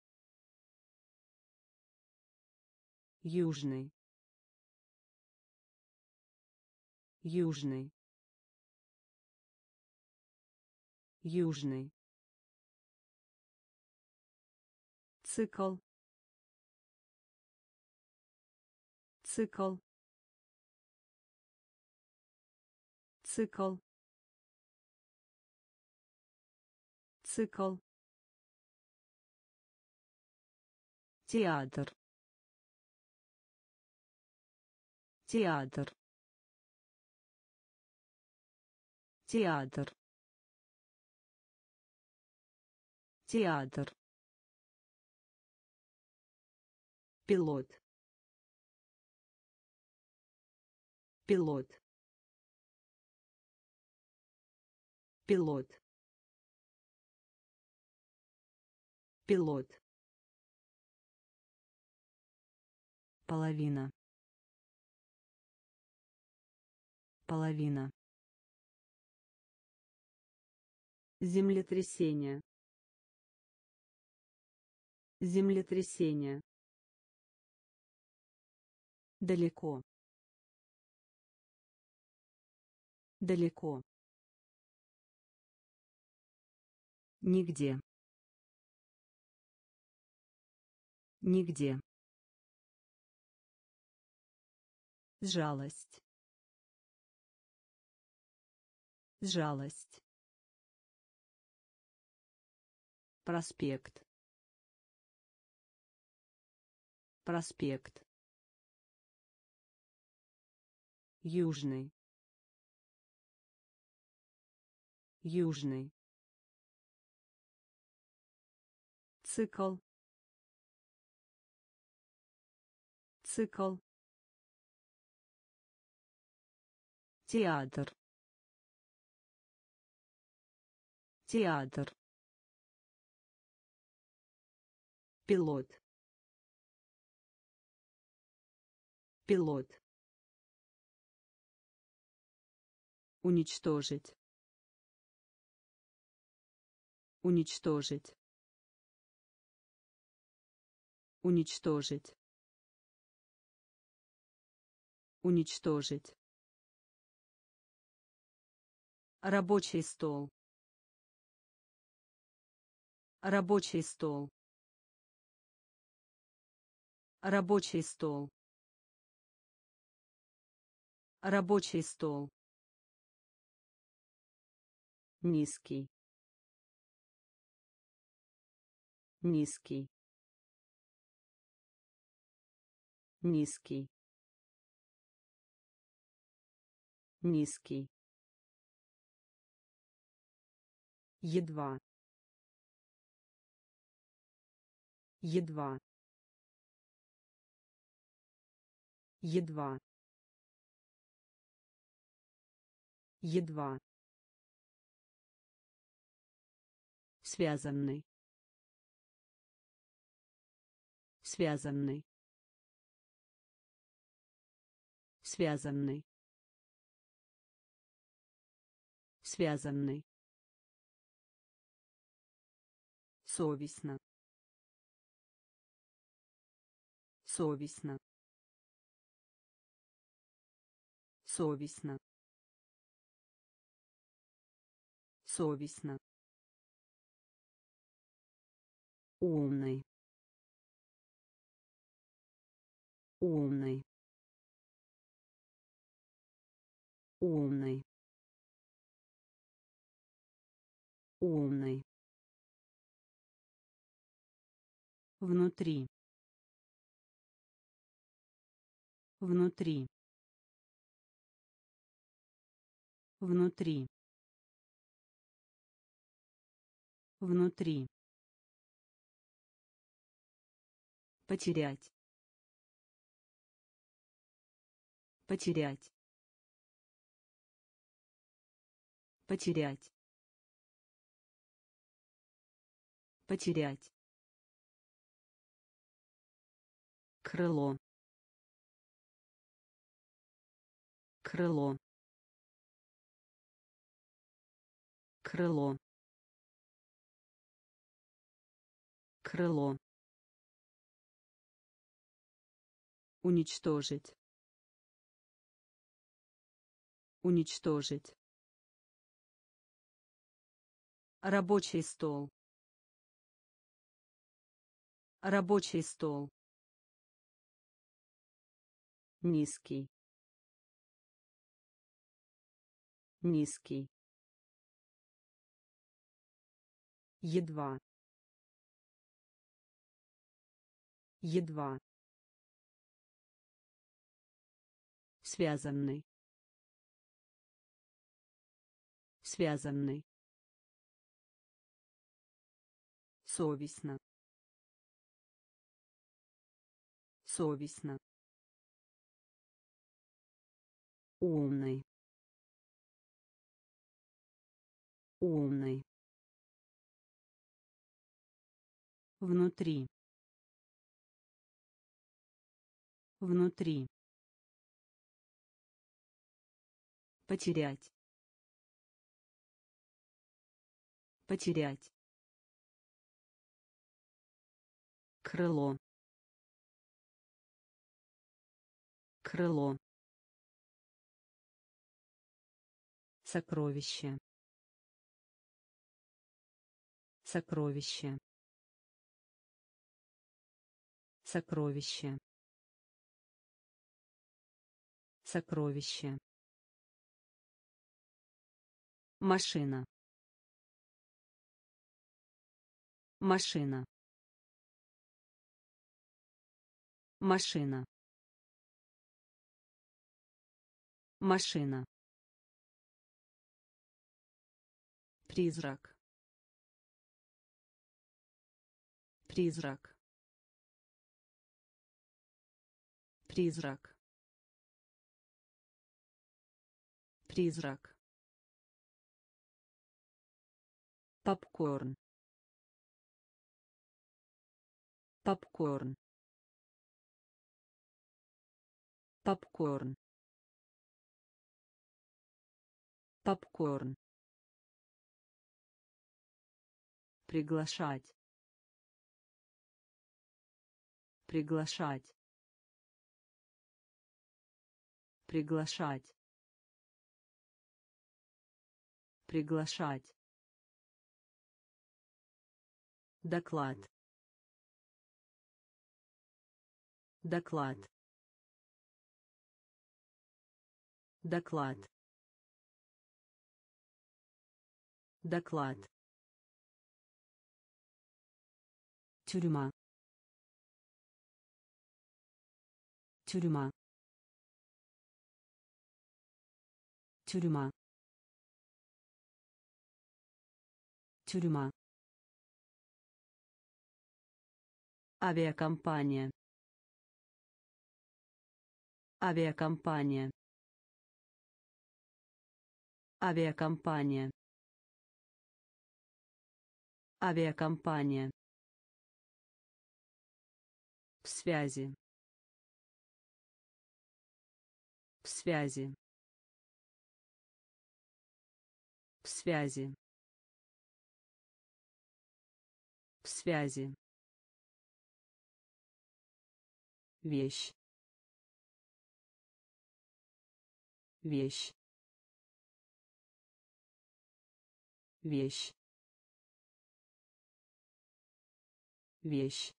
южный, южный, южный, цикл, цикл, цикл, цикл, театр, театр, театр, театр, пилот, пилот, пилот, пилот, половина, половина, землетрясение, землетрясение, далеко, далеко, нигде, нигде, жалость, жалость, проспект, проспект, южный, южный, цикл, цикл, театр, театр, пилот, пилот, Уничтожить. Уничтожить. Уничтожить. Уничтожить. Рабочий стол. Рабочий стол. Рабочий стол. Рабочий стол. Низкий. Низкий. Низкий. Низкий. Едва. Едва. Едва. Едва. Связанный. Связанный. Связанный. Связанный. Совестно. Совестно. Совестно. Совестно. Умный. Умный. Умный. Умный. Внутри. Внутри. Внутри. Внутри. Потерять. Потерять. Потерять. Потерять. Крыло. Крыло. Крыло. Крыло. Уничтожить. Уничтожить. Рабочий стол. Рабочий стол. Низкий. Низкий. Едва. Едва. Связанный. Связанный. Совестно. Совестно. Умный. Умный. Внутри. Внутри. Потерять. Потерять. Крыло. Крыло. Сокровище. Сокровище. Сокровище. Сокровище. Машина. Машина. Машина. Машина. Призрак. Призрак. Призрак. Призрак. Попкорн. Попкорн. Попкорн. Попкорн. Приглашать. Приглашать. Приглашать. Приглашать. Доклад. Доклад. Доклад. Доклад. Тюрьма. Тюрьма. Тюрьма. Тюрьма. Авиакомпания. Авиакомпания. Авиакомпания. Авиакомпания. В связи. В связи. В связи. В связи. Вещь. Вещь. Вещь. Вещь.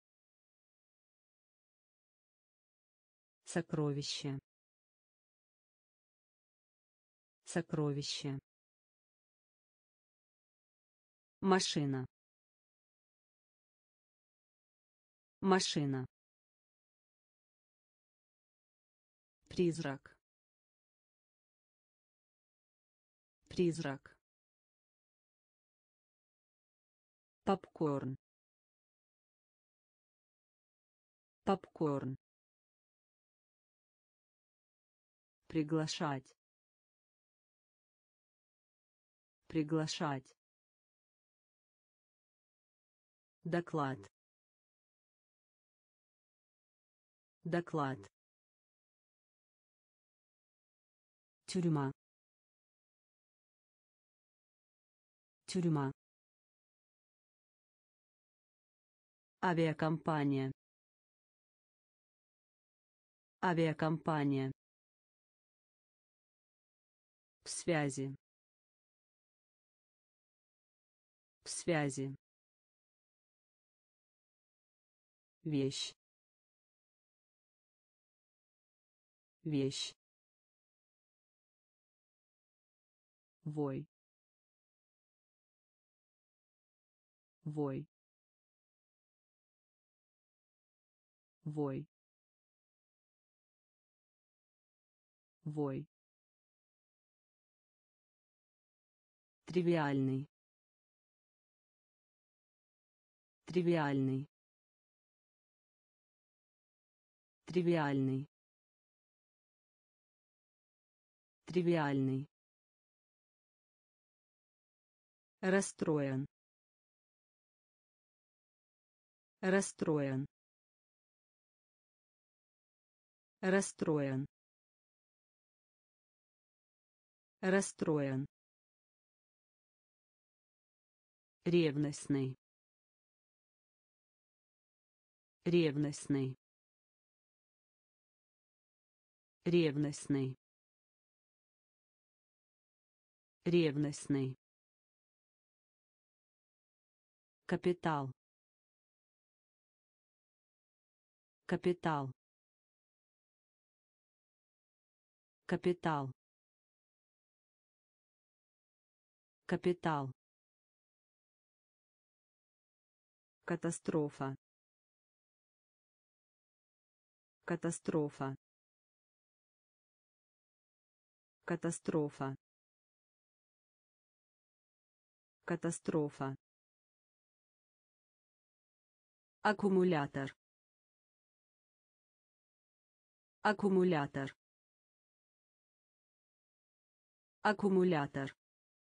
Сокровище. Сокровище. Машина. Машина. Призрак. Призрак. Попкорн. Попкорн. Приглашать. Приглашать. Доклад. Доклад. Тюрьма. Тюрьма. Авиакомпания. Авиакомпания. В связи. В связи. Вещь. Вещь. Вой. Вой. Вой. Вой. Тривиальный. Тривиальный. Тривиальный. Тривиальный. Расстроен. Расстроен. Расстроен. Расстроен. Ревностный. Ревностный. Ревностный. Ревностный. Капитал. Капитал. Капитал. Капитал. Катастрофа. Катастрофа. Катастрофа. Катастрофа. Аккумулятор. Аккумулятор. Аккумулятор.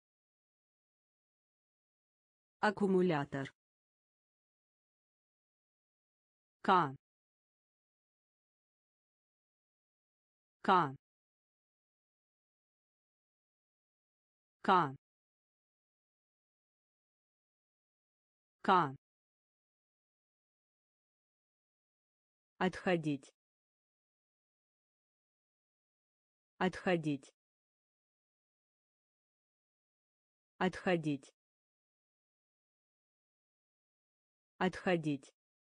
Аккумулятор. К. К. К. К. Отходить. Отходить. Отходить. Отходить.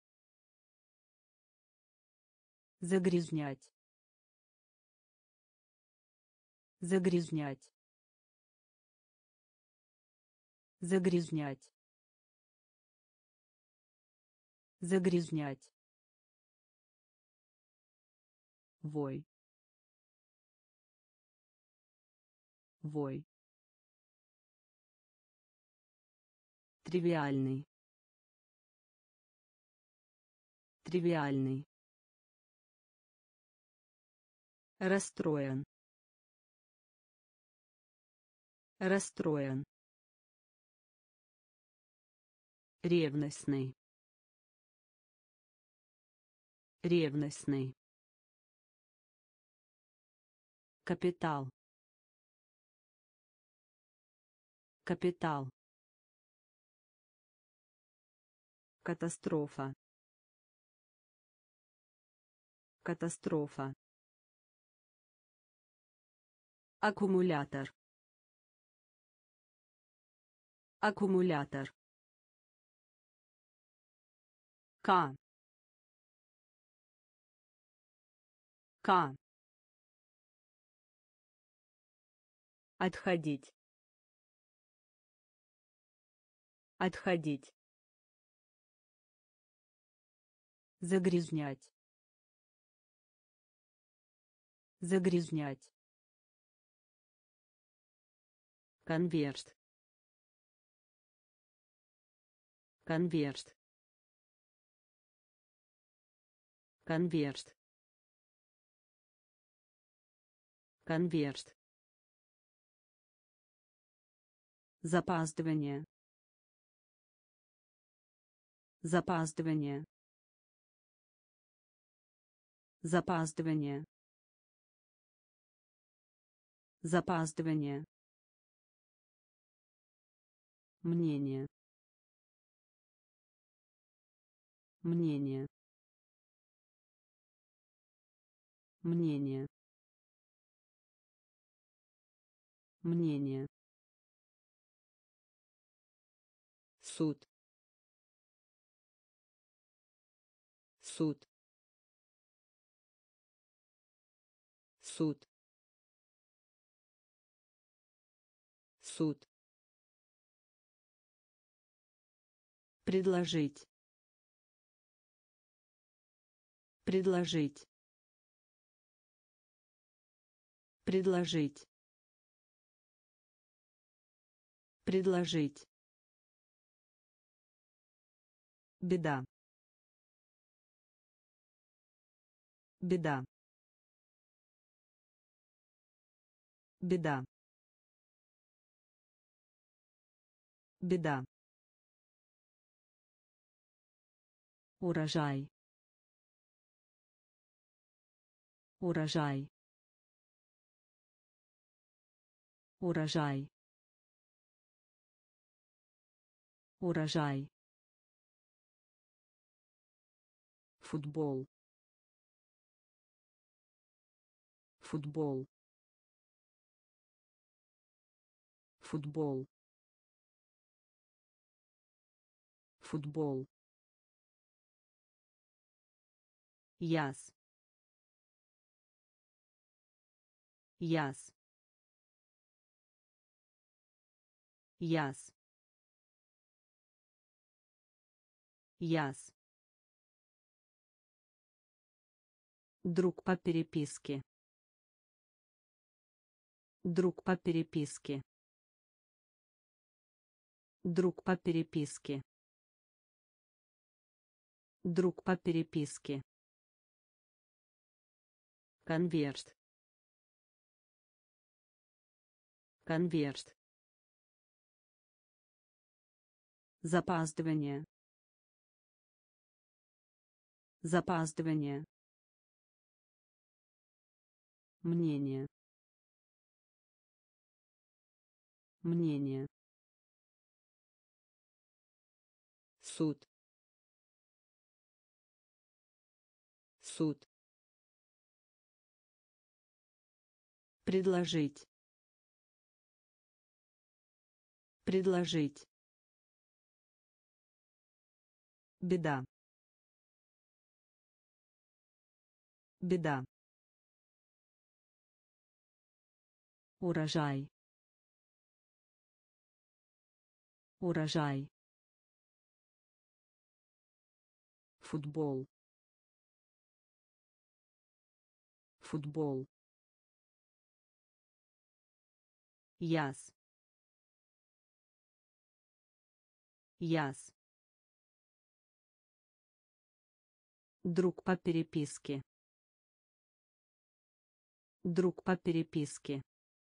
Загрязнять. Загрязнять. Загрязнять. Загрязнять. Вой. Вой. Тривиальный. Тривиальный. Расстроен. Расстроен. Ревностный. Ревностный. Капитал. Капитал. Катастрофа. Катастрофа. Аккумулятор. Аккумулятор. К. К. Отходить. Отходить. Загрязнять. Загрязнять. Конверт. Конверт. Конверт. Конверт. Запаздывание. Запаздывание. Запаздывание. Запаздывание. Мнение. Мнение. Мнение. Мнение. Суд. Суд. Суд. Суд. Предложить. Предложить. Предложить. Предложить. Беда. Беда. Беда. Беда. Урожай. Урожай. Урожай. Урожай. Футбол. Футбол. Футбол. Футбол. Яс. Яс. Яс. Яс. Друг по переписке. Друг по переписке. Друг по переписке. Друг по переписке. Конверт. Конверт. Запаздывание. Запаздывание. Мнение. Мнение. Суд. Суд. Предложить. Предложить. Беда. Беда. Урожай. Урожай. Футбол. Футбол. Яс. Яс. Друг по переписке. Друг по переписке.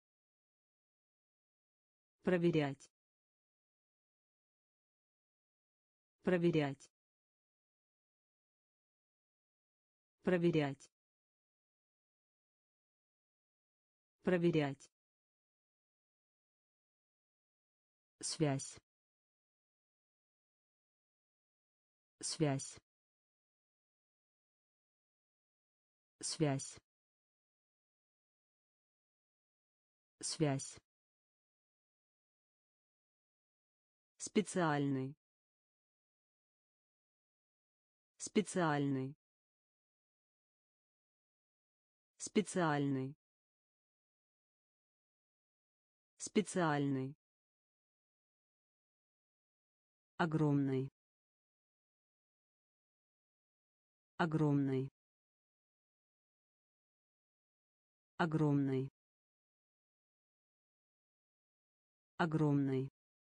Проверять. Проверять. Проверять. Проверять. Связь. Связь. Связь. Связь. Специальный. Специальный. Специальный. Специальный. Огромный. Огромный. Огромный. Огромный.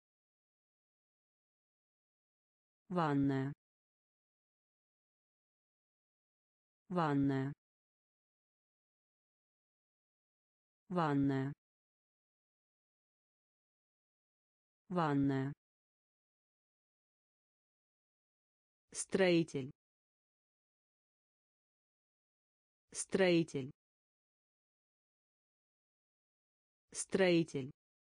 Ванная. Ванная. Ванная. Ванная. Строитель. Строитель. Строитель.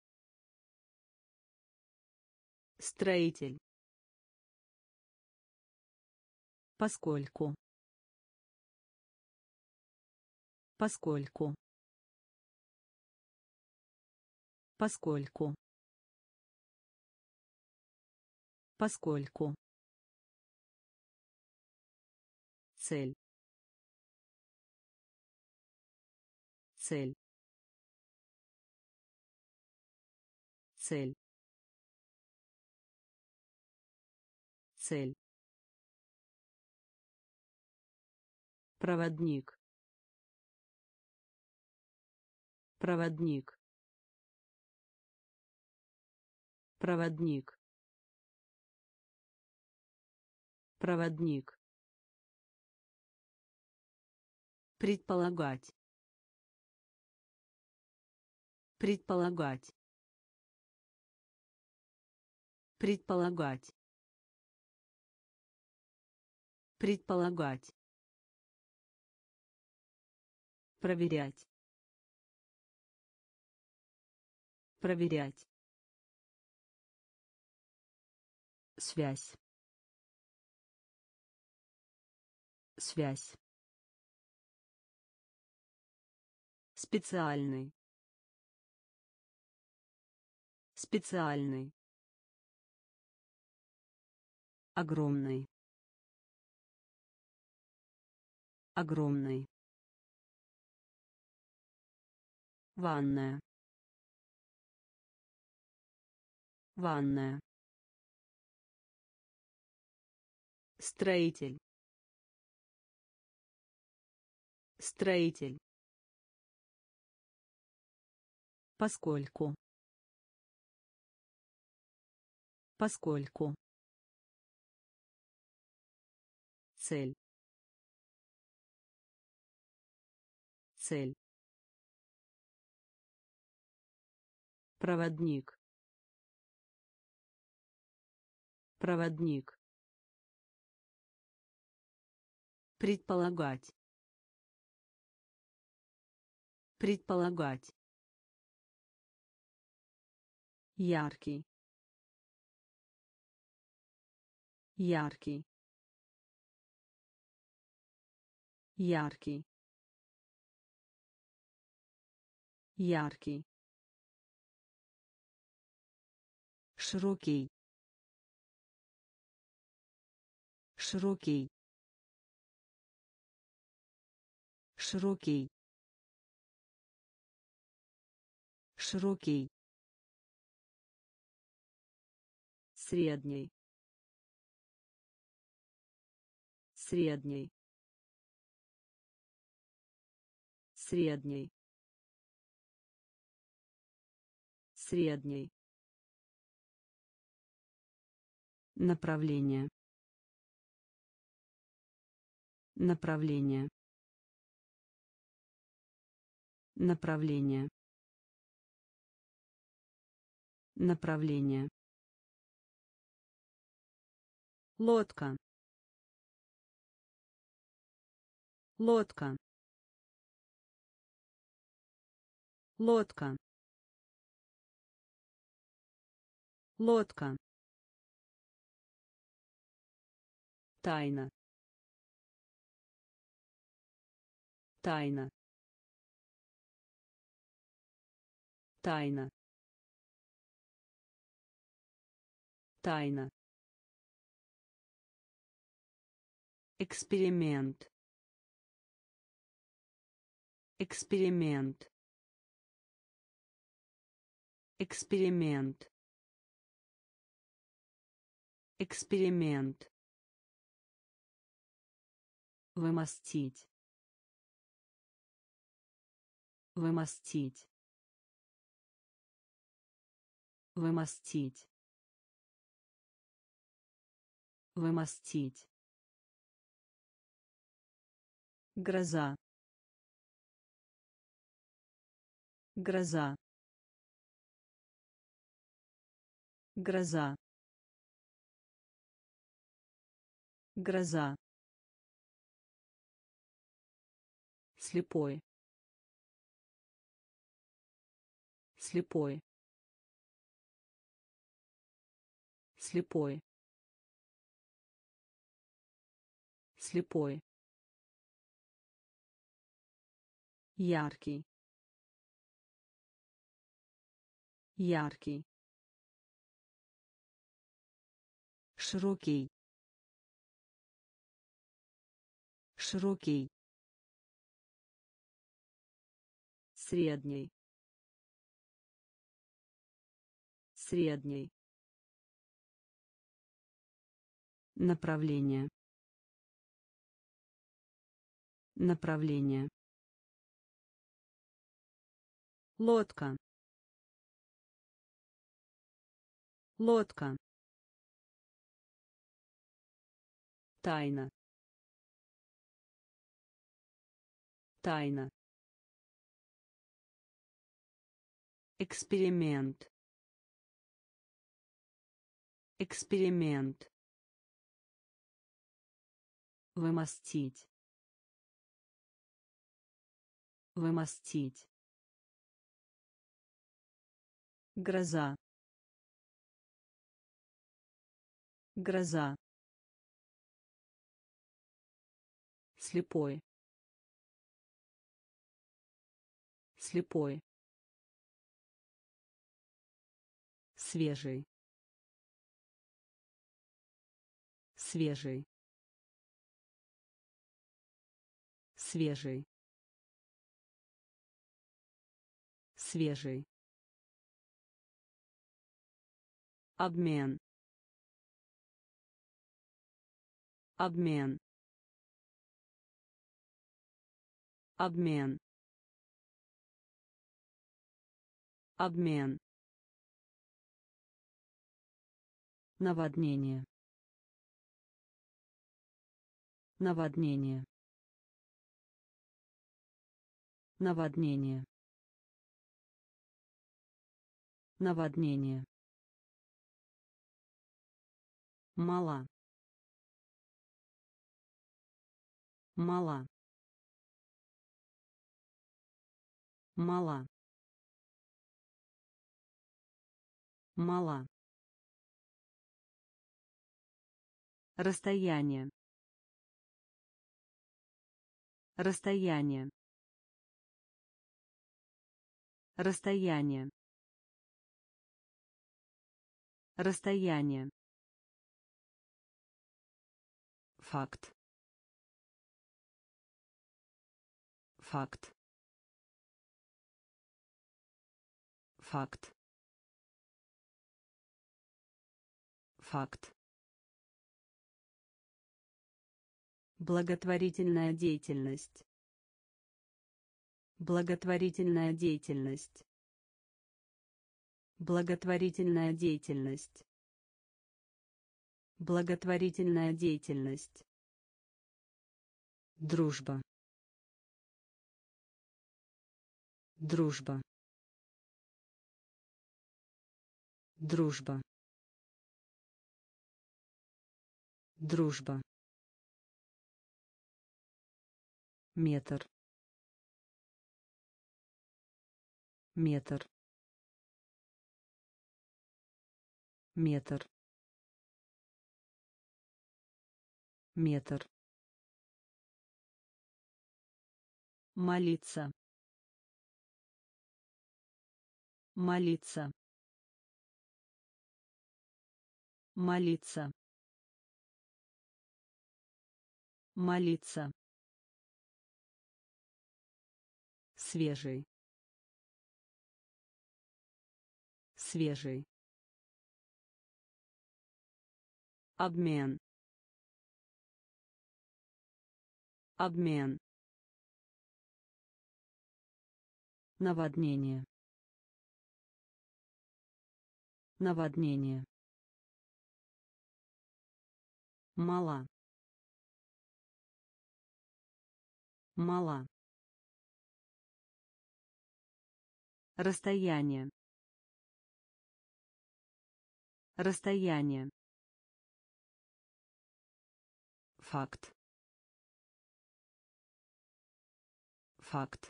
Строитель. Поскольку. Поскольку. Поскольку. Поскольку. Цель. Цель. Цель. Цель. Проводник. Проводник. Проводник. Проводник. Предполагать. Предполагать. Предполагать. Предполагать. Проверять. Проверять. Связь. Связь. Специальный. Специальный. Огромный. Огромный. Ванная. Ванная. Строитель. Строитель. Поскольку. Поскольку. Цель. Цель. Проводник. Проводник. Предполагать. Предполагать. яркий, яркий, яркий, яркий, широкий, широкий, широкий, широкий, средний, средний, средний, средний, направление, направление, направление, направление, лодка, лодка, лодка, лодка, тайна, тайна, тайна, тайна, эксперимент, эксперимент, эксперимент, эксперимент, вымостить, вымостить, вымостить, вымостить, гроза, гроза, гроза, гроза, слепой, слепой, слепой, слепой, яркий, яркий, широкий, широкий, средний, средний, направление, направление, лодка, лодка, тайна, тайна, эксперимент, эксперимент, вымостить, вымостить, гроза, гроза, слепой, слепой, свежий, свежий, свежий, свежий, обмен, обмен, обмен, обмен, наводнение, наводнение, наводнение, наводнение, мала, мала, мала, Мала. Расстояние. Расстояние. Расстояние. Расстояние. Факт. Факт. Факт. Факт. Благотворительная деятельность. Благотворительная деятельность. Благотворительная деятельность. Благотворительная деятельность. Дружба. Дружба. Дружба. Дружба. Метр. Метр. Метр. Метр. Молиться. Молиться. Молиться. Молиться. Свежий. Свежий. Обмен. Обмен. Наводнение. Наводнение. Мала. Мала. Расстояние. Расстояние. Факт. Факт.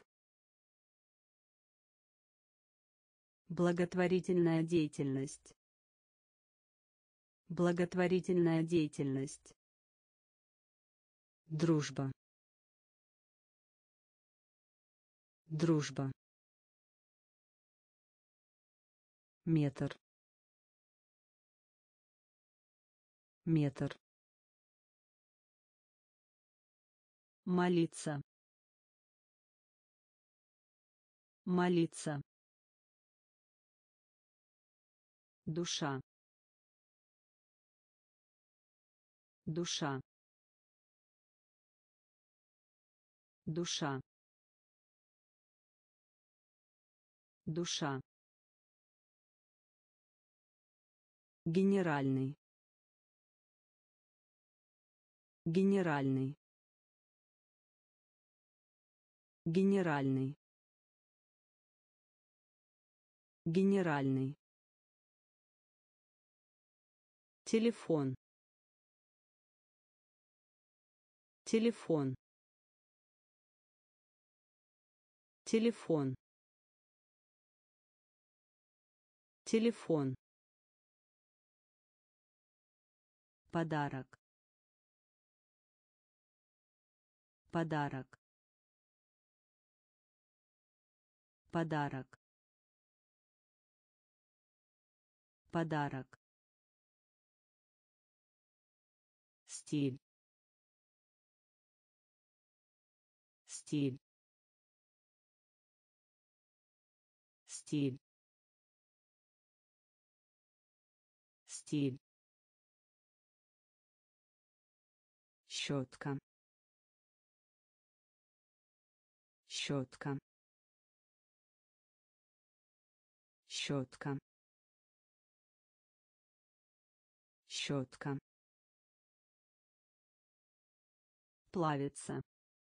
Благотворительная деятельность. Благотворительная деятельность. Дружба. Дружба. Метр. Метр. Молиться. Молиться. Душа. Душа. Душа. Душа. Генеральный. Генеральный. Генеральный. Генеральный. Телефон. Телефон. Телефон. Телефон. Подарок. Подарок. Подарок. Подарок. Стиль. Стиль. Стиль. Стиль. Щетка. Щетка. Щетка. Щетка. Плавится.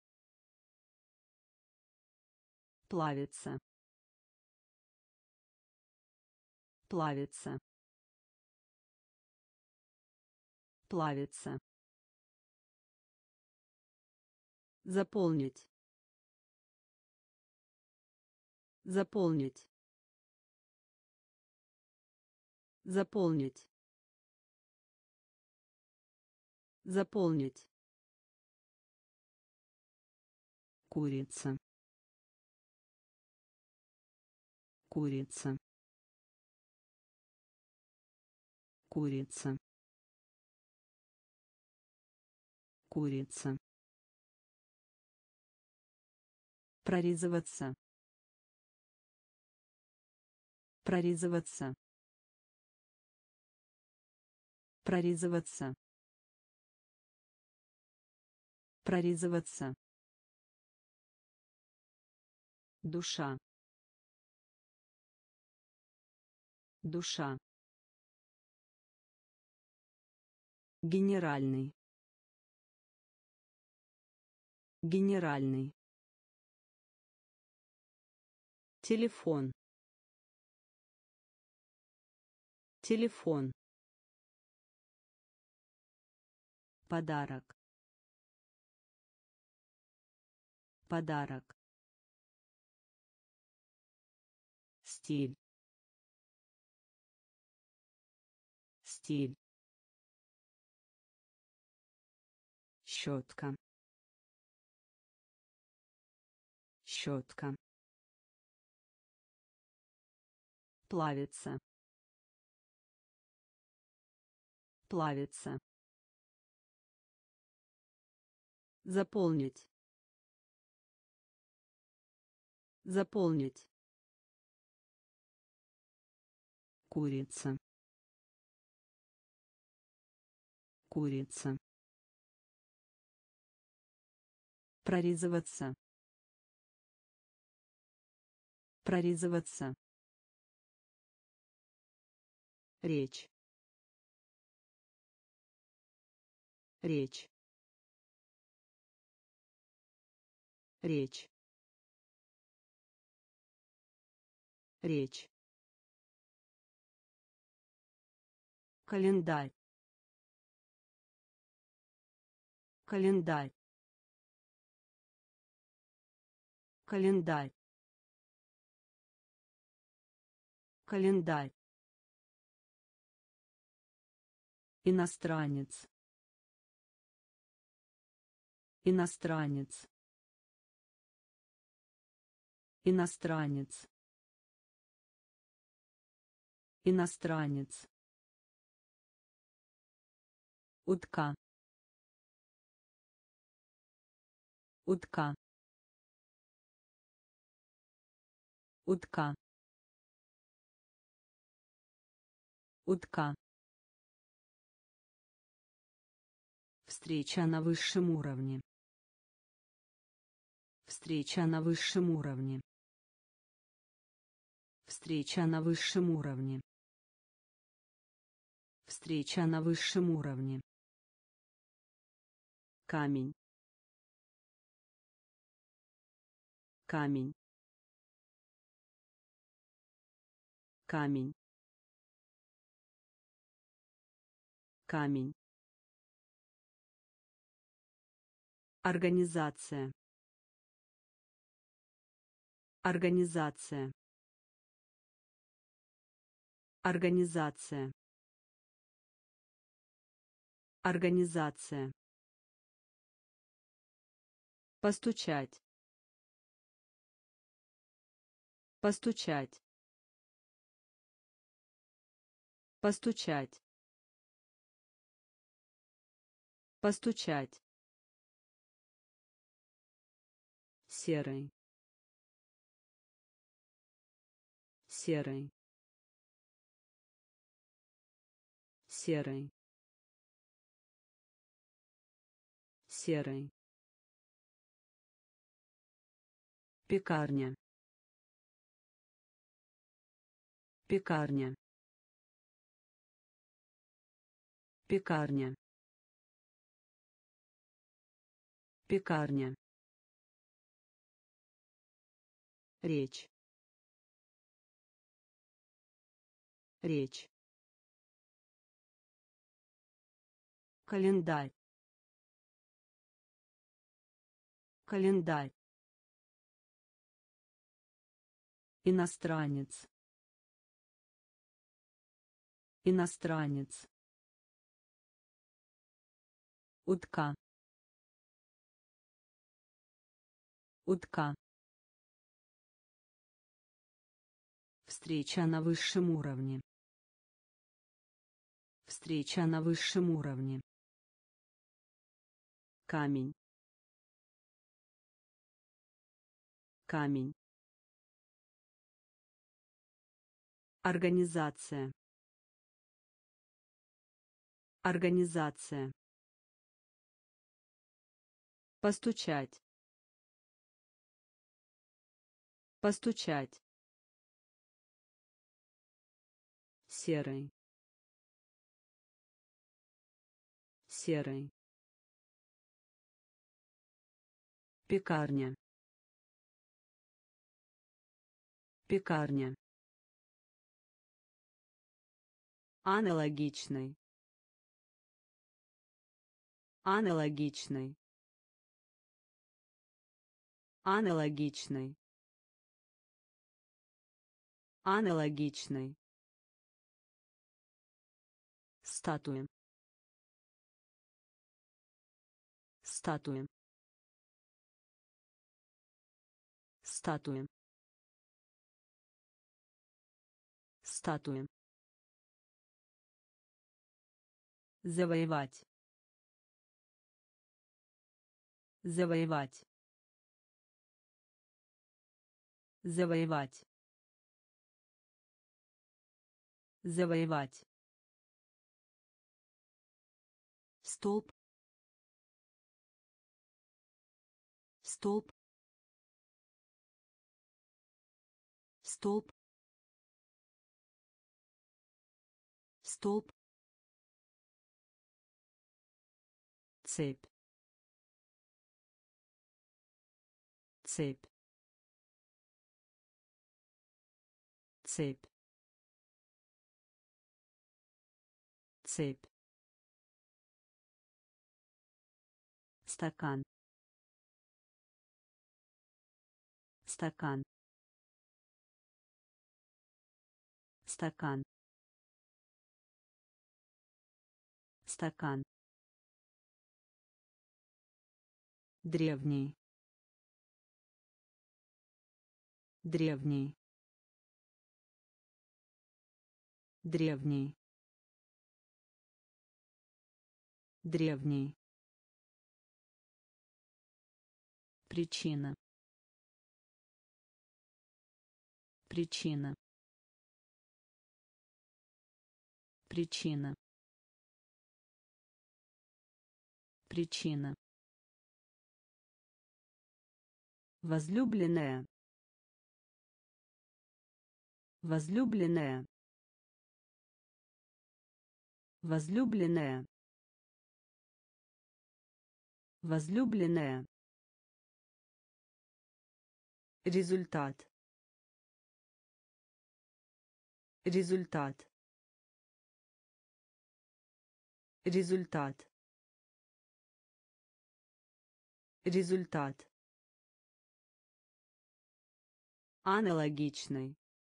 Плавится. Плавится. Плавится. Заполнить. Заполнить. Заполнить. Заполнить. Курица. Курица. Курица. Курица. Прорезываться. Прорезываться. Прорезываться. Прорезываться. Душа. Душа. Генеральный. Генеральный. Телефон. Телефон. Подарок. Подарок. Стиль. Стиль. Щетка. Щетка. Плавится. Плавится. Заполнить. Заполнить. Курица. Курица. Прорезываться. Прорезываться. Речь. Речь. Речь. Речь. Календарь. Календарь. Календарь. Календарь. Иностранец. Иностранец. Иностранец. Иностранец. Утка. Утка. Утка. Утка. Встреча на высшем уровне. Встреча на высшем уровне. Встреча на высшем уровне. Встреча на высшем уровне. Камень. Камень. Камень. Камень. Организация. Организация. Организация. Организация. Постучать. Постучать. Постучать. Постучать. Серый. Серый. Серый. Серый. Пекарня. Пекарня. Пекарня. Пекарня. Речь. Речь. Календарь. Календарь. Иностранец. Иностранец. Утка. Утка. Встреча на высшем уровне. Встреча на высшем уровне. Камень. Камень. Организация. Организация. Постучать. Постучать. Серый. Серый. Пекарня. Пекарня. Аналогичный. Аналогичный. Аналогичный. Аналогичный. Статуя. Статуя. Статуя. Статуя. Завоевать. Завоевать. Завоевать. Завоевать. Столб. Столб. Столб. Столб. Цепь. Цепь. Цепь. Цепь. Стакан. Стакан. Стакан. Стакан. Древний. Древний. Древний. Древний. Причина. Причина. Причина. Причина. Возлюбленная. Возлюбленная. Возлюбленная. Возлюбленная. Результат. Результат. Результат. Результат. Аналогичный.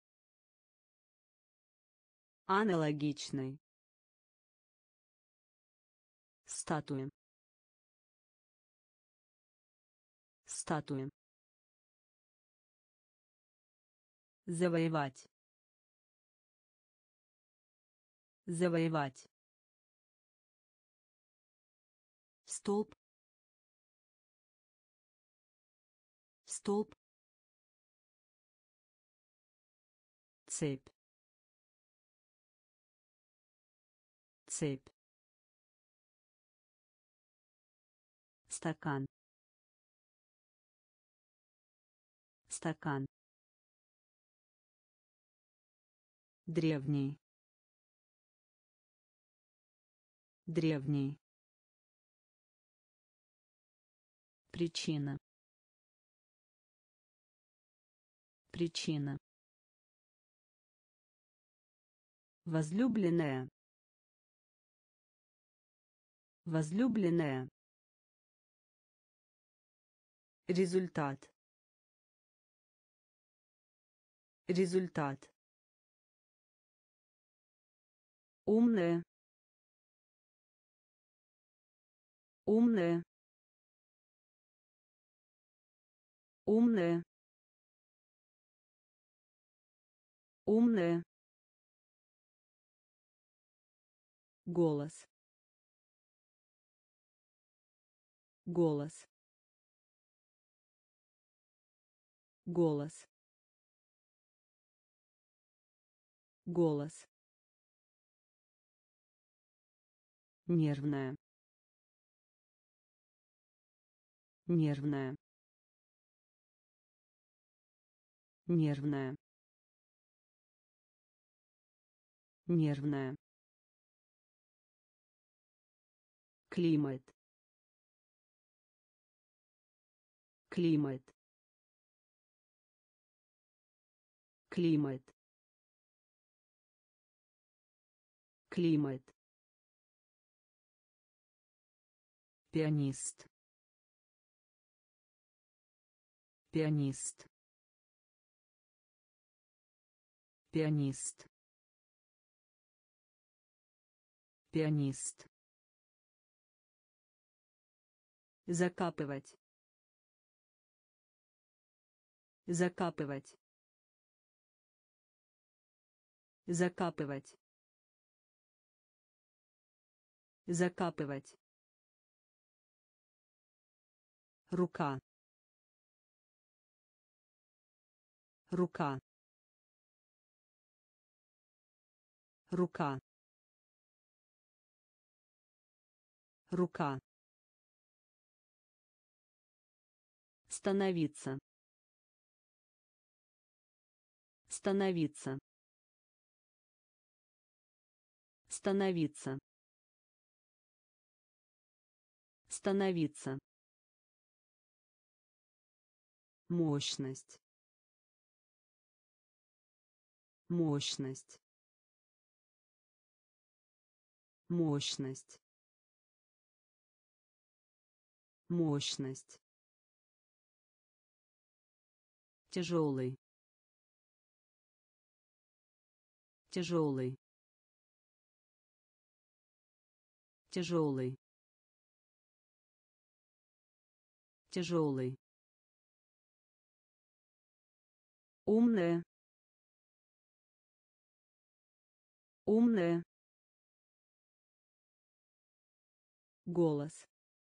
Аналогичный. Статуя. Статуя. Завоевать. Завоевать. Столб. Столб. Цепь. Цепь. Стакан. Стакан. Древний. Древний. Причина. Причина. Возлюбленная. Возлюбленная. Результат. Результат. умная, умная, умная, умная, голос, голос, голос, голос, нервная, нервная, нервная, нервная, климат, климат, климат, климат, пианист, пианист, пианист, пианист, закапывать, закапывать, закапывать, закапывать, рука, рука, рука, рука, становиться, становиться, становиться, становиться, мощность, мощность, мощность, мощность, тяжелый, тяжелый, тяжелый, тяжелый, умная, умная, голос,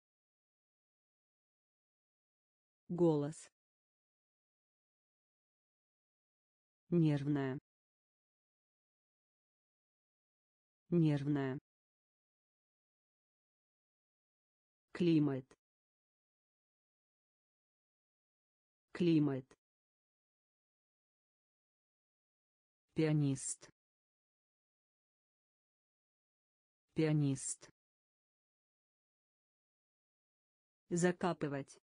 голос, нервная, нервная, климат, климат, пианист, пианист, закапывать,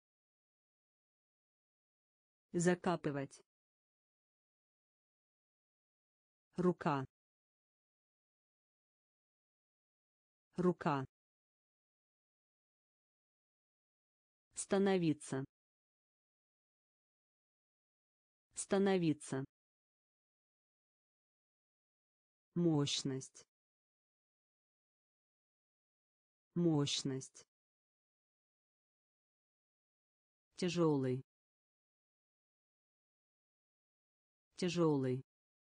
закапывать, рука, рука, становиться, становиться, мощность, мощность, тяжелый, тяжелый,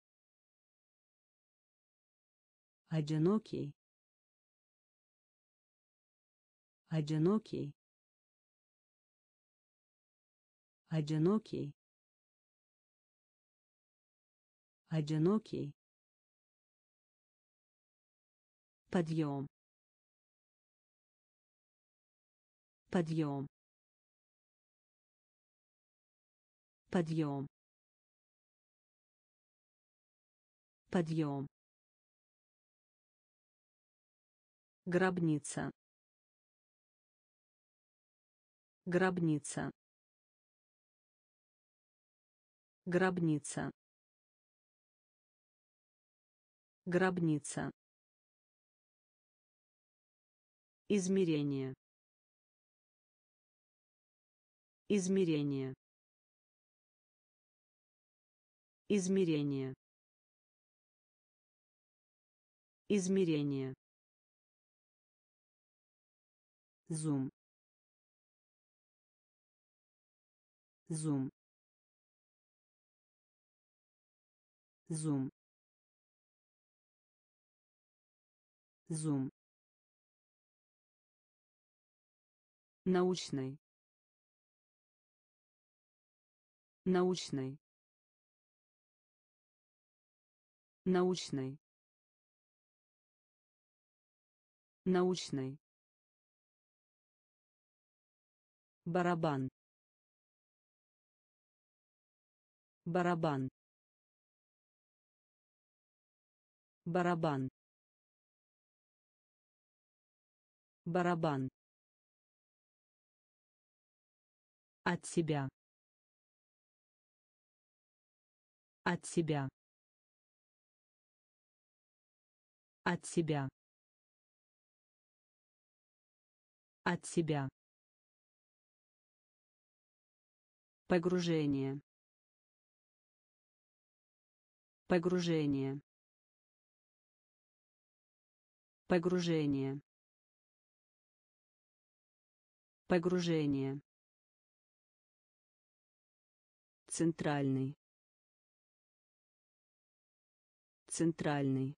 одинокий, одинокий, одинокий, одинокий, подъем, подъем, подъем, подъем, гробница, гробница, гробница, гробница, измерение, измерение, измерение, Измерение. Зум. Зум. Зум. Зум. Научный. Научный. Научный. Научный. Барабан. Барабан. Барабан. Барабан. От себя. От себя. От себя. От себя. Погружение. Погружение. Погружение. Погружение. Центральный. Центральный.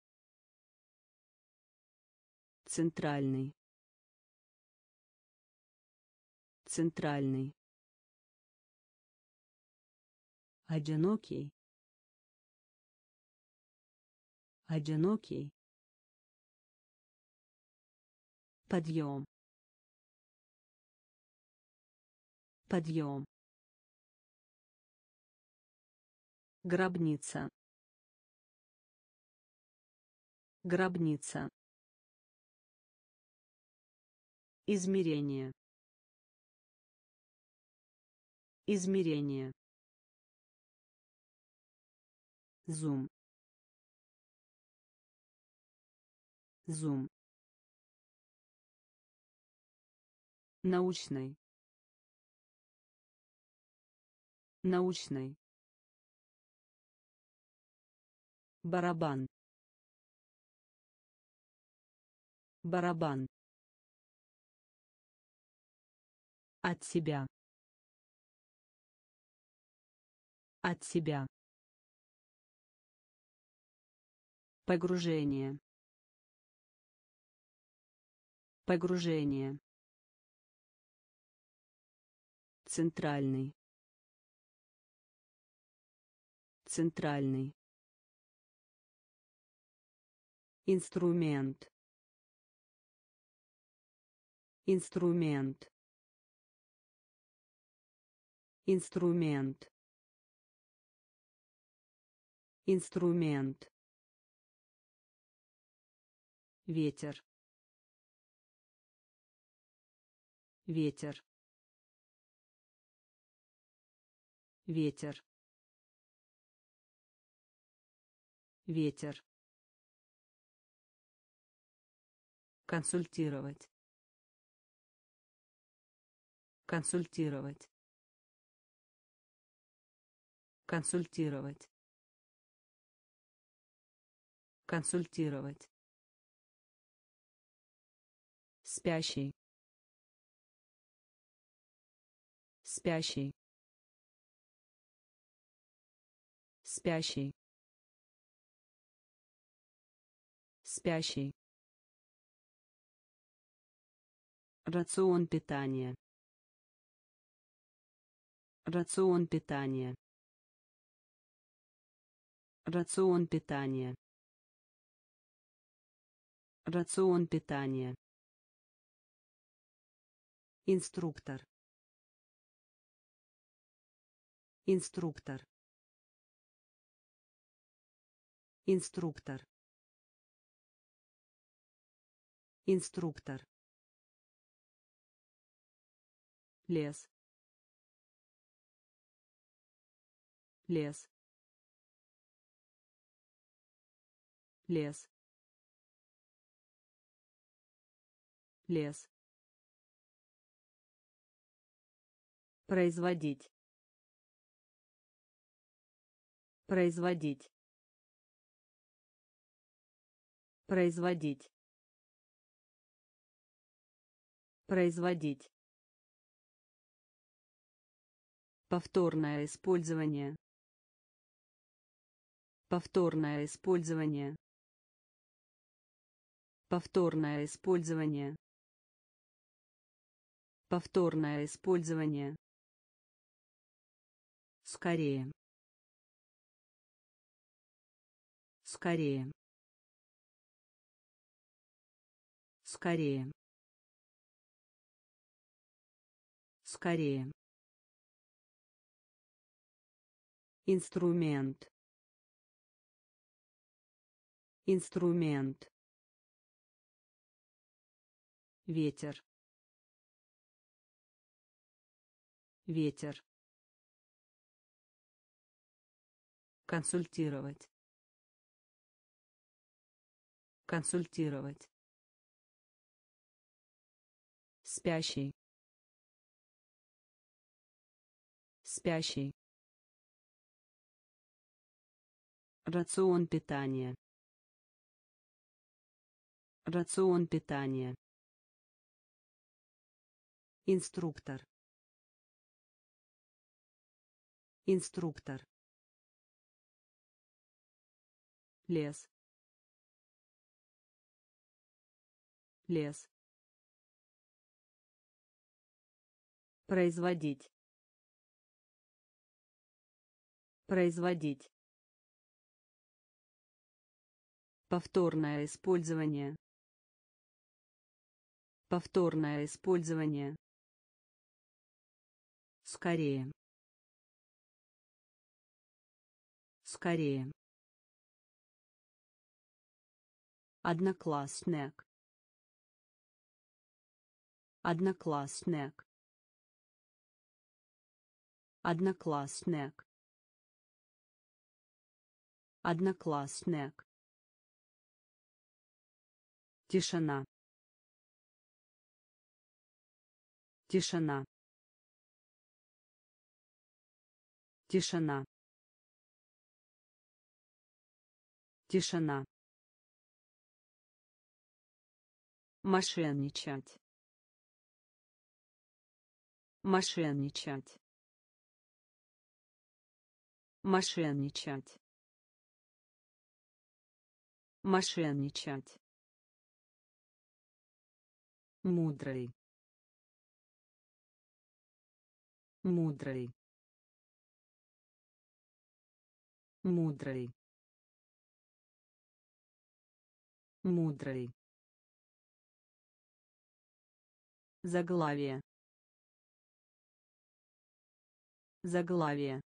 Центральный. Центральный. Одинокий. Одинокий. Подъем. Подъем. Гробница. Гробница. Измерение. Измерение. Зум. Зум. Научный. Научный. Барабан. Барабан. От себя. От себя. Погружение. Погружение. Центральный. Центральный. Инструмент. Инструмент. Инструмент. Инструмент. Ветер. Ветер. Ветер. Ветер. Консультировать. Консультировать. Консультировать. Консультировать. Спящий. Спящий. Спящий. Спящий. Рацион питания. Рацион питания. Рацион питания. Рацион питания. Инструктор. Инструктор. Инструктор. Инструктор. Лес. Лес. Лес. Лес. Производить. Производить. Производить. Производить. Повторное использование. Повторное использование. Повторное использование. Повторное использование. Скорее. Скорее. Скорее. Скорее. Инструмент. Инструмент. Ветер. Ветер. Консультировать. Консультировать. Спящий. Спящий. Рацион питания. Рацион питания. Инструктор. Инструктор. Лес. Лес. Производить. Производить. Повторное использование. Повторное использование. Скорее. Скорее. Одноклассник. Одноклассник. Одноклассник. Одноклассник. Тишина. Тишина. Тишина. Тишина. Мошенничать. Мошенничать. Мошенничать. Мошенничать. Мудрый. Мудрый. Мудрый. Мудрый. Заглавие. Заглавие.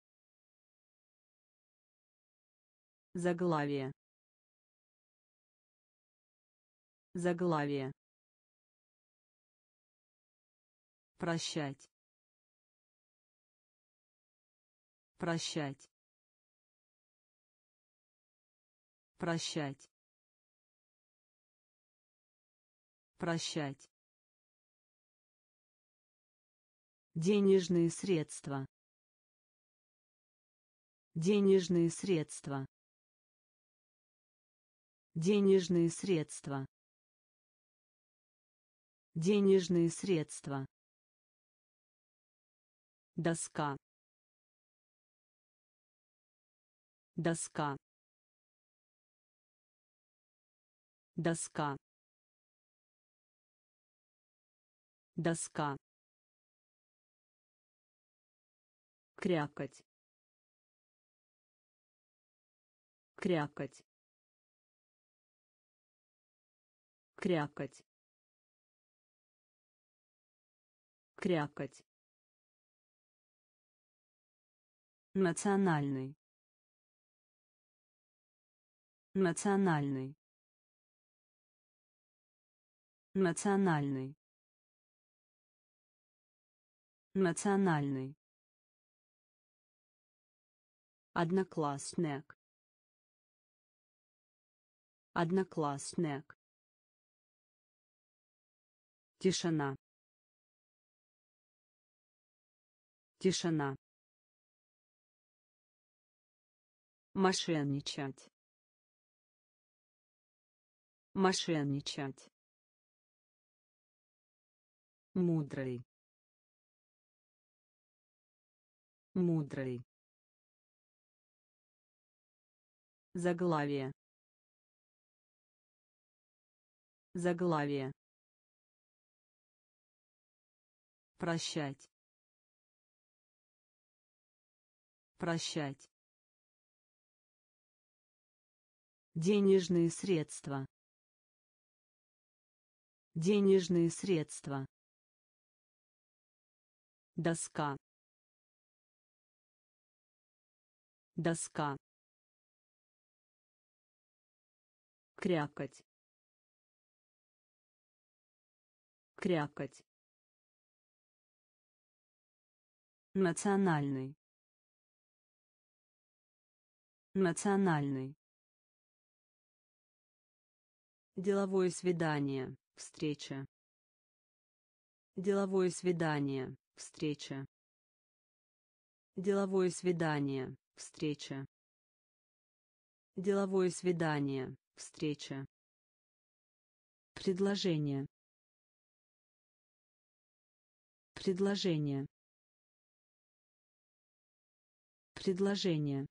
Заглавие. Заглавие. Прощать. Прощать. Прощать. Прощать. Денежные средства. Денежные средства. Денежные средства. Денежные средства. Доска. Доска. Доска. Доска. Крякать. Крякать. Крякать. Крякать. Национальный. Национальный. Национальный. Национальный. Одноклассник. Одноклассник. Тишина. Тишина. Мошенничать. Мошенничать. Мудрый. Мудрый. Заглавие. Заглавие. Прощать. Прощать. Денежные средства. Денежные средства. Доска. Доска. Крякать. Крякать. Национальный. Национальный. Деловое свидание. Встреча. Деловое свидание. Встреча. Деловое свидание. Встреча. Деловое свидание. Встреча. Предложение. Предложение. Предложение.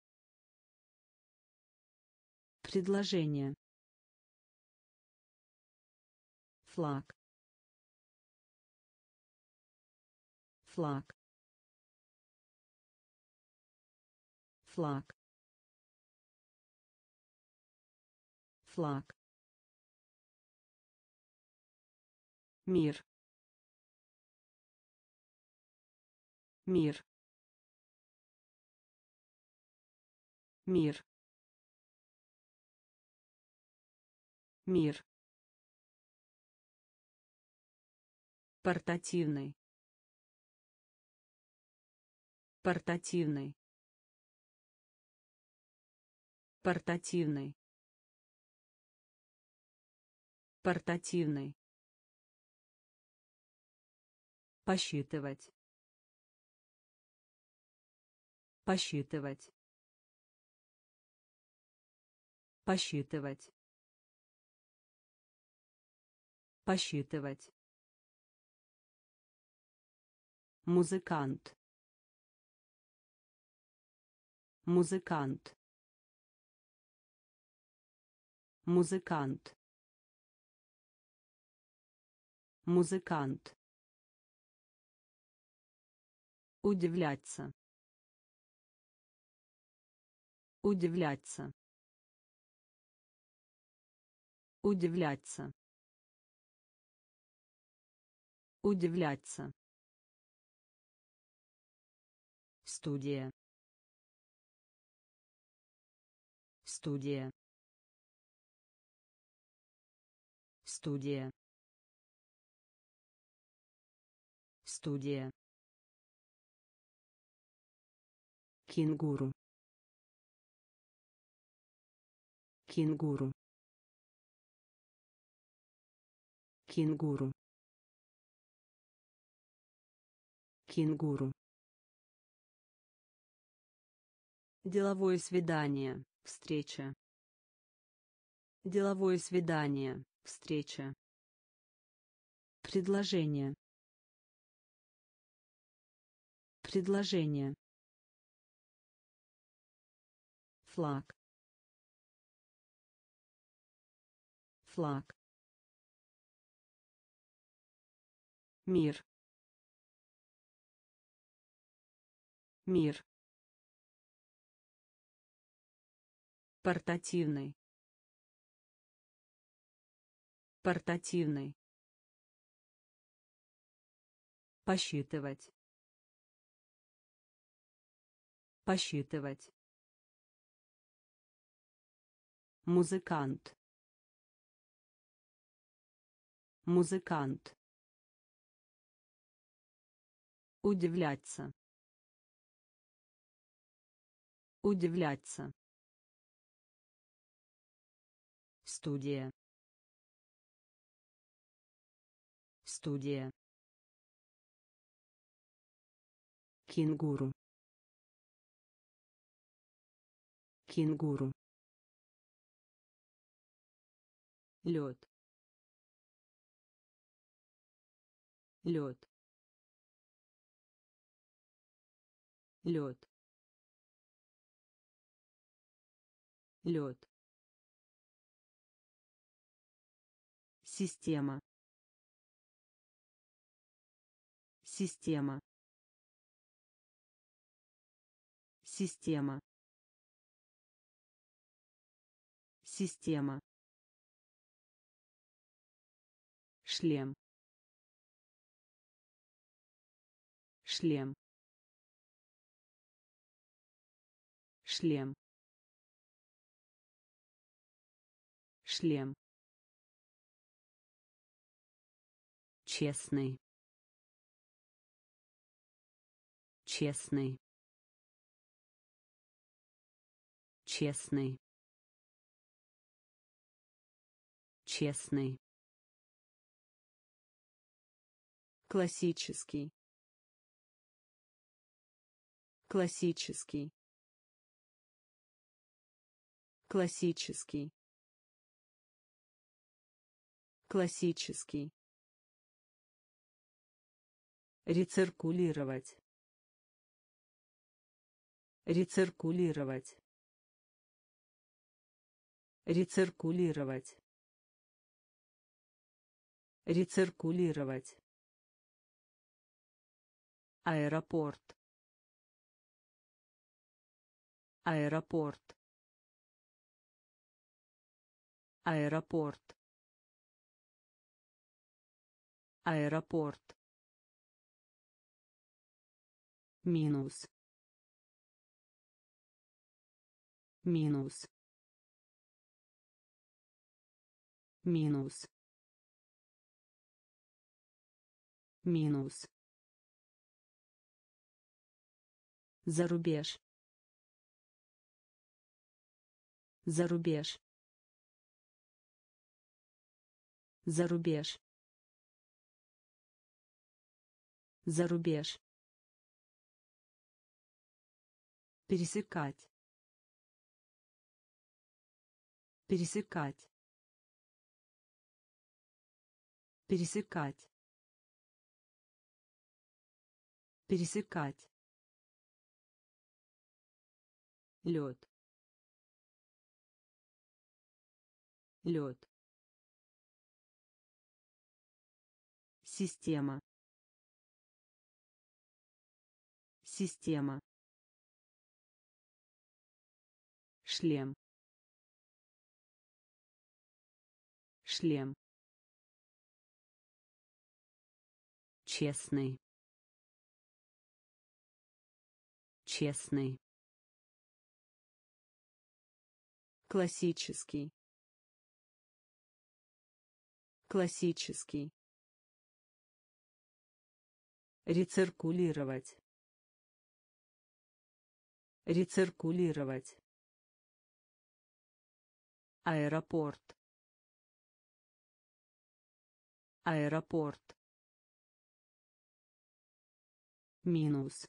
Предложение. Флаг. Флаг. Флаг. Флаг. Мир. Мир. Мир. Мир. Портативный. Портативный. Портативный. Портативный. Посчитывать. Посчитывать. Посчитывать. Посчитывать. Музыкант. Музыкант. Музыкант. Музыкант. Удивляться. Удивляться. Удивляться. Удивляться. Студия. Студия. Студия. Студия. Кенгуру. Кенгуру. Кенгуру. Кенгуру. Деловое свидание. Встреча. Деловое свидание. Встреча. Предложение. Предложение. Флаг. Флаг. Мир. Мир. Портативный. Портативный. Посчитывать. Посчитывать. Музыкант. Музыкант. Удивляться. Удивляться. Студия. Студия. Кенгуру. Кенгуру. лед, лед, лед, лед. Система. Система. Система. Система. Шлем. Шлем. Шлем. Шлем. Честный. Честный. Честный. Честный. Классический. Классический. Классический. Классический. Рециркулировать. Рециркулировать. Рециркулировать. Рециркулировать. Аэропорт. Аэропорт. Аэропорт. Аэропорт. Минус. Минус. Минус. Минус. Зарубеж. Зарубеж. Зарубеж. Зарубеж. Пересекать. Пересекать. Пересекать. Пересекать. Лед. Лед. Система. Система. Шлем. Шлем. Честный. Честный. Классический. Классический. Рециркулировать. Рециркулировать. Аэропорт. Аэропорт. Минус.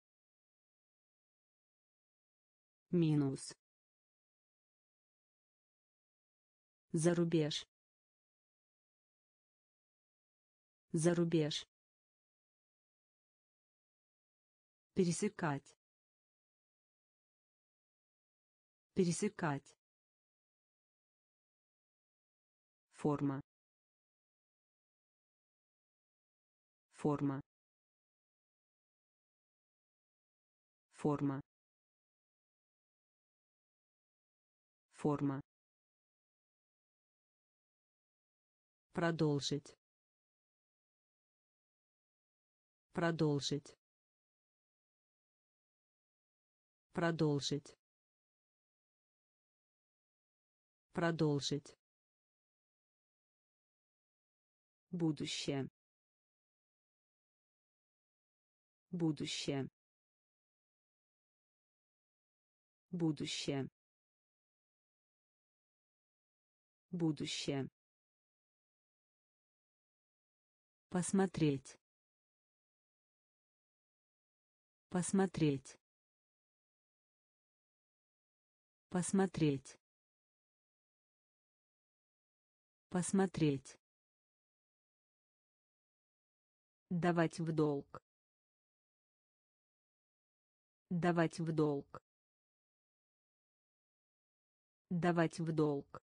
Минус. Зарубеж. Зарубеж. Пересекать. Пересекать. Форма. Форма. Форма. Форма. Продолжить. Продолжить. Продолжить. Продолжить. Будущее. Будущее. Будущее. Будущее. Посмотреть. Посмотреть. Посмотреть. Посмотреть. Давать в долг. Давать в долг. Давать в долг.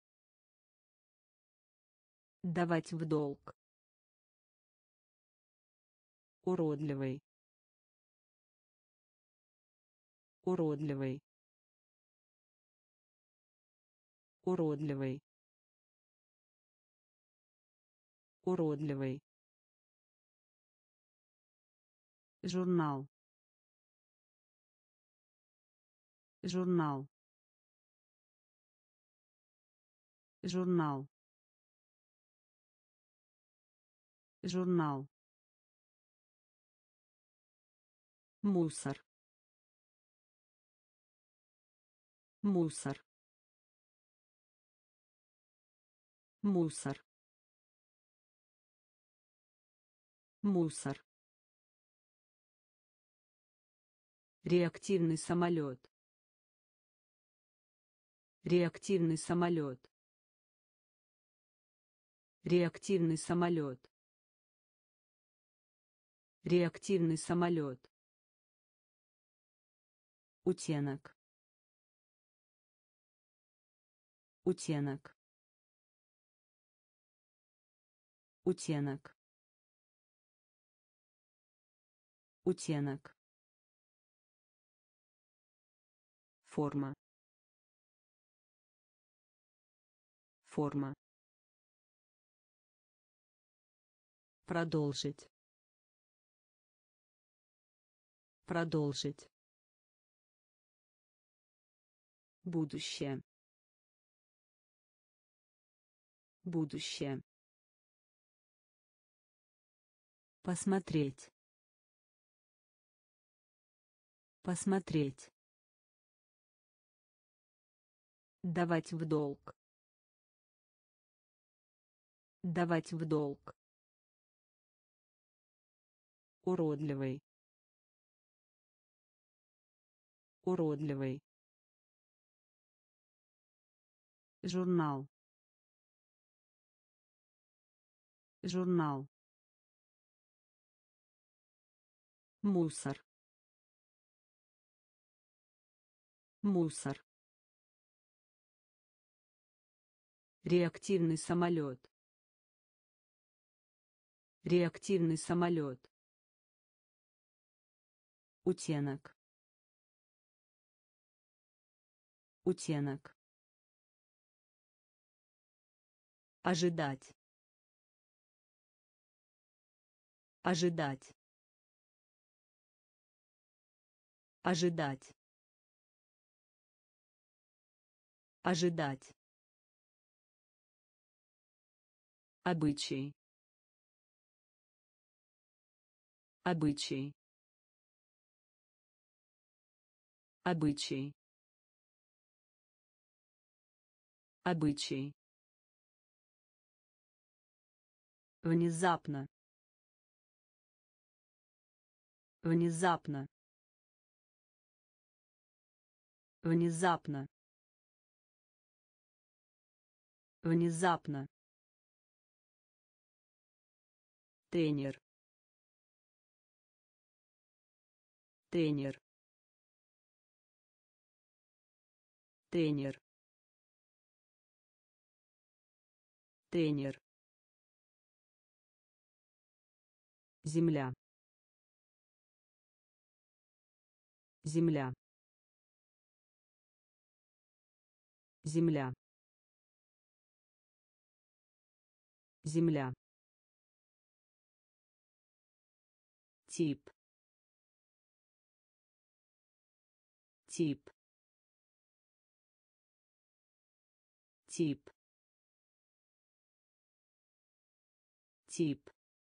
Давать в долг. Уродливый. Уродливый. Уродливый. Уродливый. Журнал. Журнал. Журнал. Журнал. Мусор. Мусор. Мусор. Мусор. Реактивный самолет. Реактивный самолет. Реактивный самолет. Реактивный самолет. Утенок. Утенок. Утенок. Утенок. Форма. Форма. Продолжить. Продолжить. Будущее. Будущее. Посмотреть. Посмотреть. Давать в долг. Давать в долг. Уродливый. Уродливый. Журнал. Журнал. Мусор. Мусор. Реактивный самолет. Реактивный самолет. Утенок. Утенок. Ожидать. Ожидать. Ожидать. Ожидать. Обычай. Обычай. Обычай. Обычай. Внезапно. Внезапно. Внезапно. Внезапно. Тренер. Тренер. Тренер. Тренер. Земля. Земля. Земля. Земля. Тип. Тип. Тип. Тип.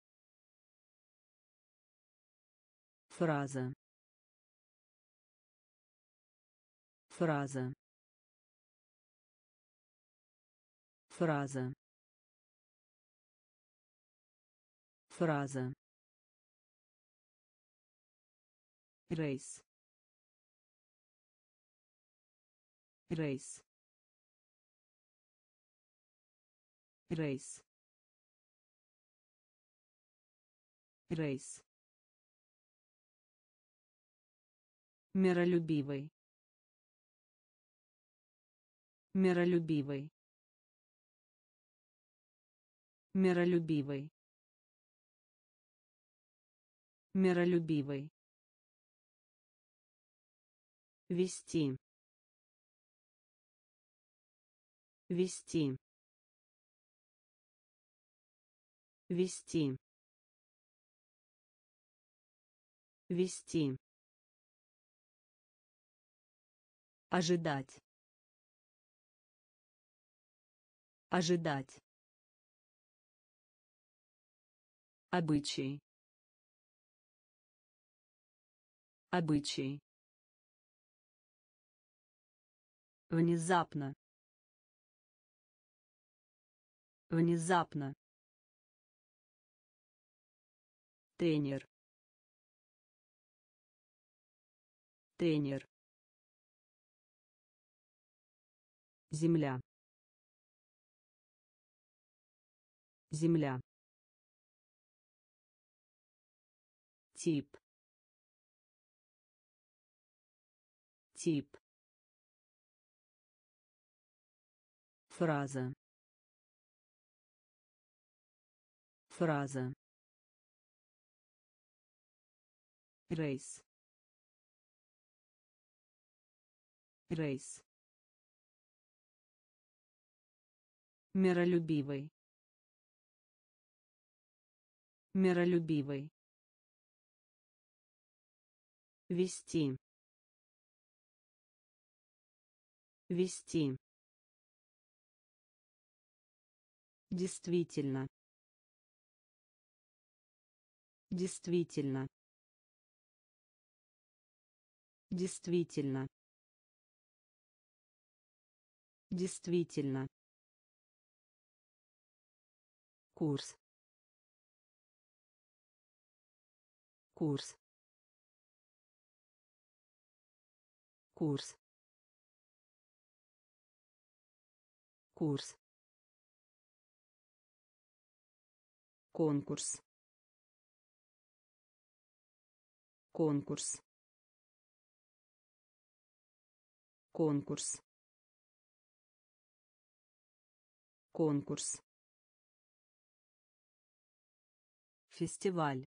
Фраза. Фраза. Фраза. Фраза. Рейс. Рейс. рейс, рейс, миролюбивый, миролюбивый, миролюбивый, миролюбивый, вести, вести, вести, вести, ожидать, ожидать, обычай, обычай, внезапно, внезапно, тренер, тренер, земля, земля, тип, тип, фраза, фраза, рейс, рейс, миролюбивый, миролюбивый, вести, вести, действительно, действительно, действительно, действительно, курс, курс, курс, курс, конкурс, конкурс, конкурс, конкурс, фестиваль,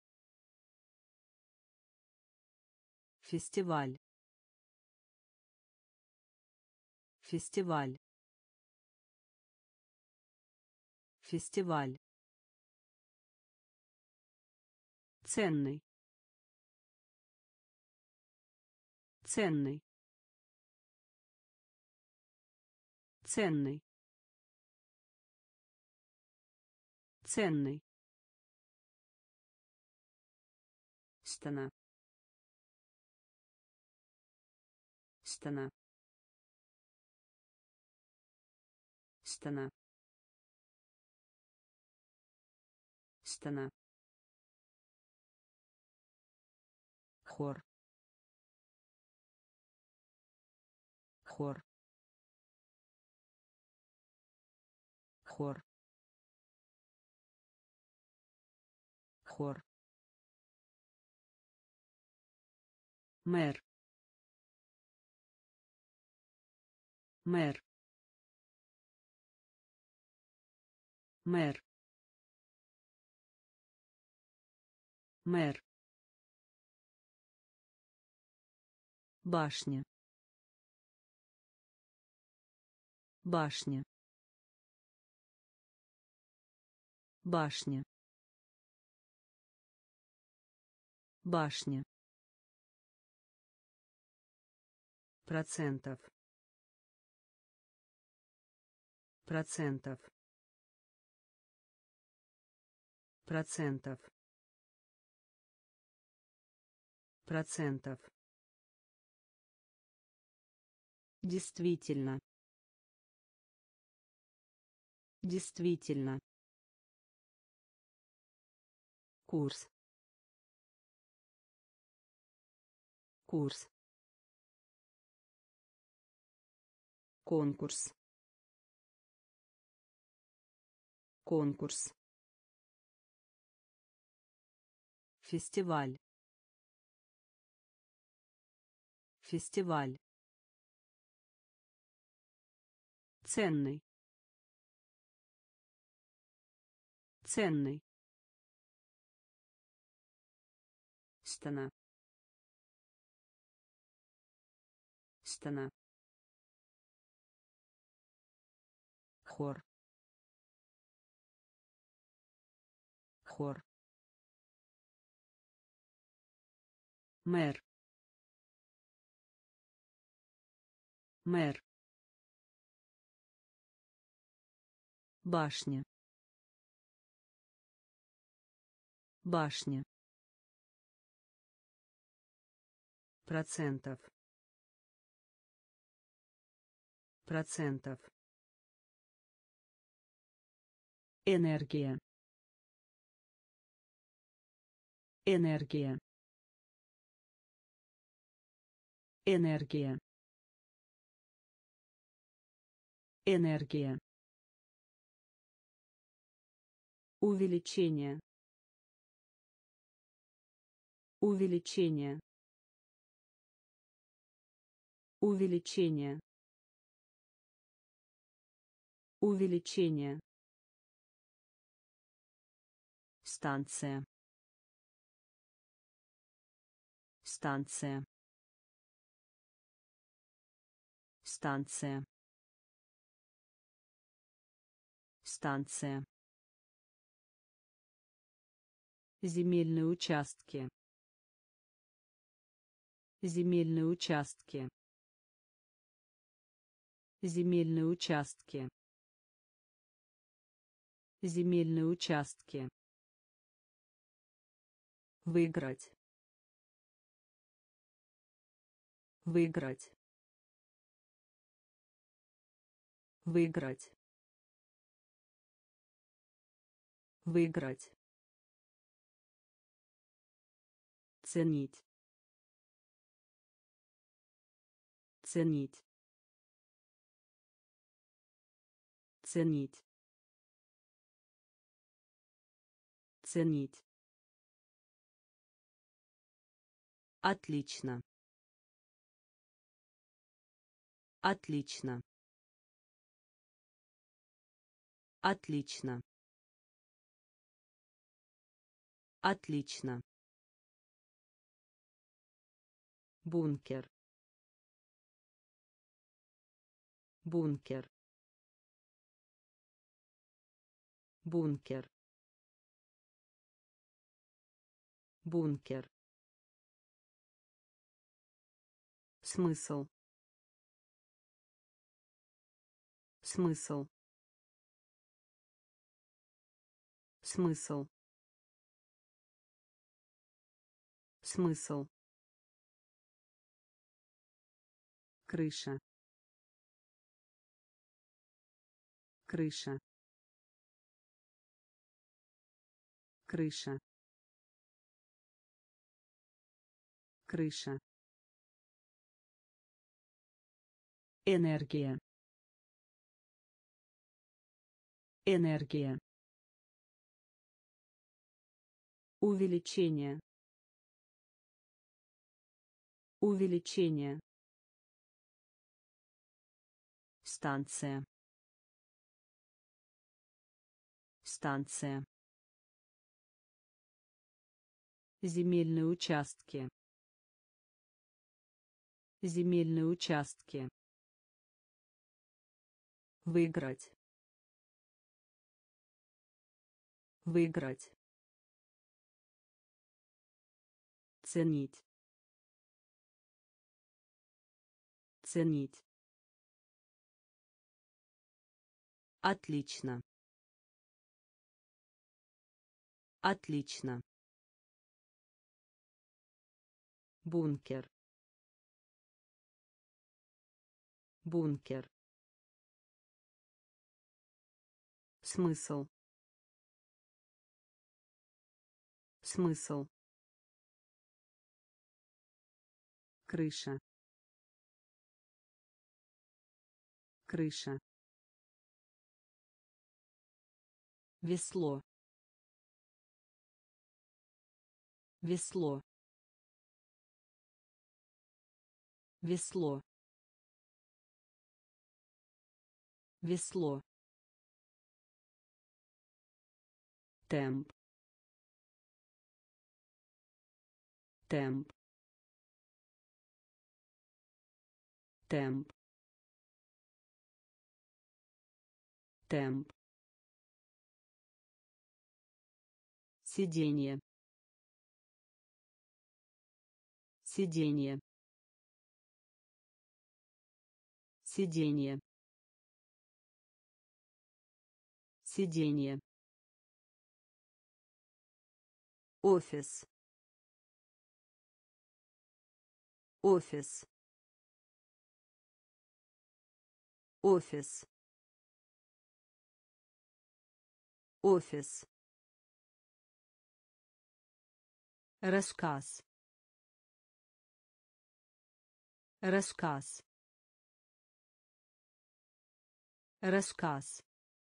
фестиваль, фестиваль, фестиваль, ценный, ценный, ценный, ценный, стена, стена, стена, стена, хор, хор, хор, хор, мэр, мэр, мэр, мэр, башня, башня, башня, башня, процентов, процентов, процентов, процентов, действительно, действительно, курс, курс, конкурс, конкурс, фестиваль, фестиваль, ценный, ценный, стена, стена, хор, хор, мэр, мэр, башня, башня, процентов, процентов, энергия, энергия, энергия, энергия, увеличение, увеличение, увеличение, увеличение, станция, станция, станция, станция, земельные участки, земельные участки, земельные участки, земельные участки, выиграть, выиграть, выиграть, выиграть, ценить, ценить, ценить, ценить, отлично, отлично, отлично, отлично, бункер, бункер, бункер, бункер, смысл, смысл, смысл, смысл, крыша, крыша, крыша, крыша, энергия, энергия, увеличение, увеличение, станция, станция, земельные участки, земельные участки, выиграть, выиграть, ценить, ценить, отлично, отлично, бункер, бункер, смысл, смысл, крыша, крыша, Весло. Весло. Весло. Весло. Темп. Темп. Темп. Темп. Сиденье. Сиденье. Сиденье. Сиденье. Офис. Офис. Офис. Офис. Рассказ. Рассказ. Рассказ.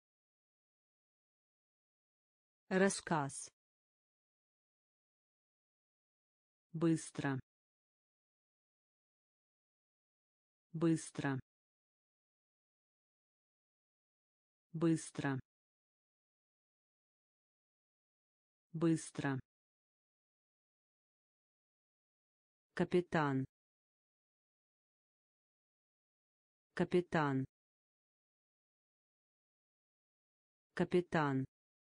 Рассказ. Быстро. Быстро. Быстро. Быстро. Капитан. Капитан. Капитан.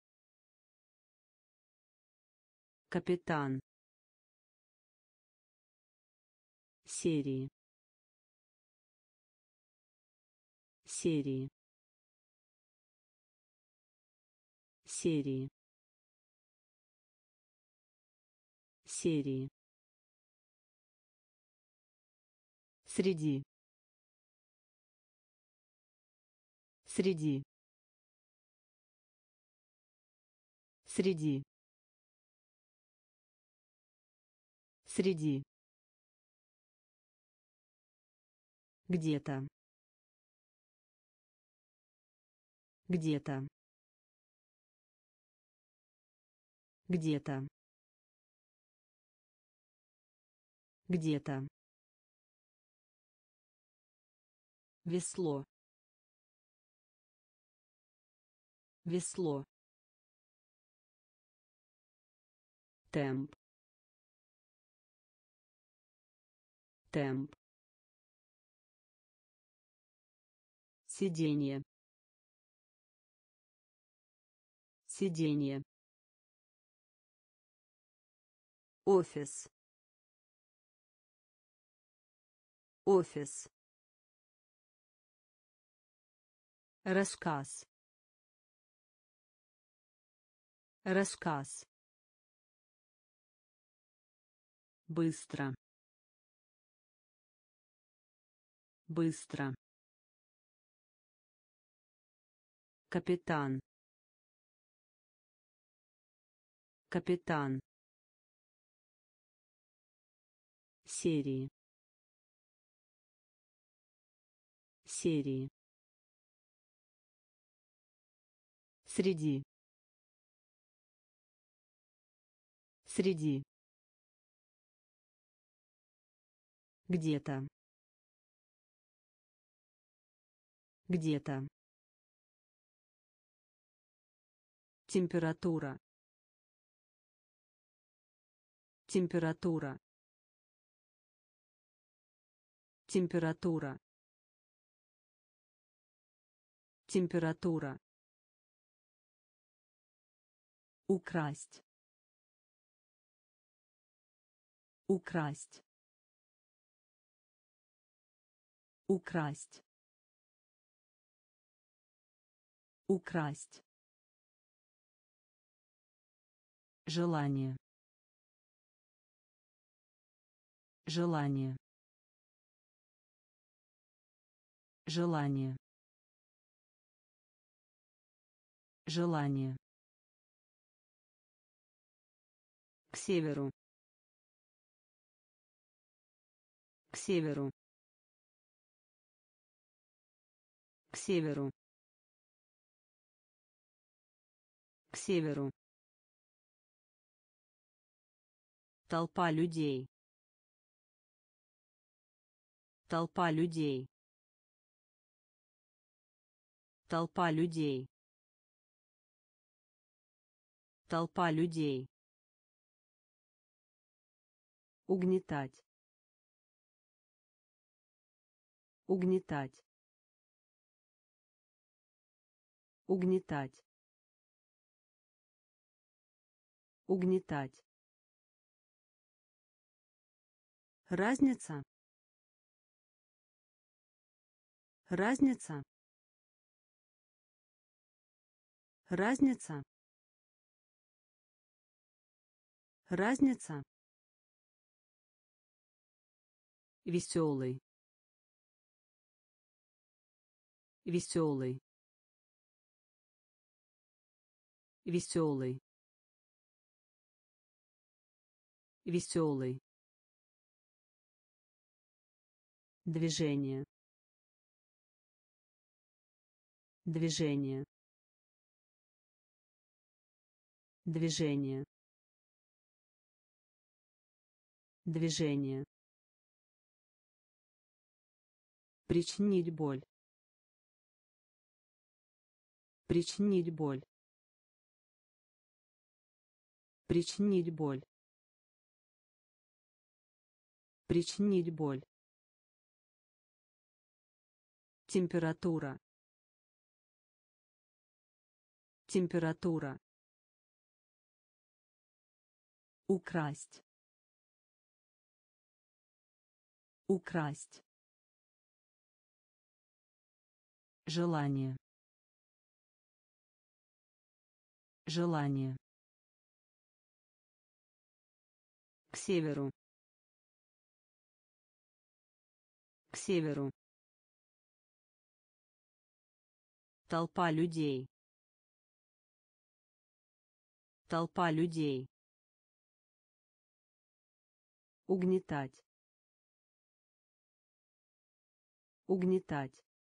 Капитан. Серии. Серии. Серии. Серии. Среди. Среди. Среди. Среди. Где-то. Где-то. Где-то. Где-то. Весло. Весло. Темп. Темп. Сиденье. Сиденье. Офис. Офис. Рассказ. Рассказ. Быстро. Быстро. Капитан. Капитан. Серии. Серии. Среди. Среди. Где-то. Где-то. Температура. Температура. Температура. Температура. Украсть. Украсть. Украсть. Украсть. Желание. Желание. Желание. Желание. К северу. К северу. К северу. К северу. Толпа людей. Толпа людей. Толпа людей. Толпа людей. Угнетать. Угнетать. Угнетать. Угнетать. Разница. Разница. Разница. Разница. Веселый. Веселый. Веселый. Веселый. Движение. Движение. Движение. Движение. Причинить боль. Причинить боль. Причинить боль. Причинить боль. Температура. Температура. Украсть. Украсть. Желание. Желание. К северу. К северу. Толпа людей. Толпа людей. Угнетать. Угнетать.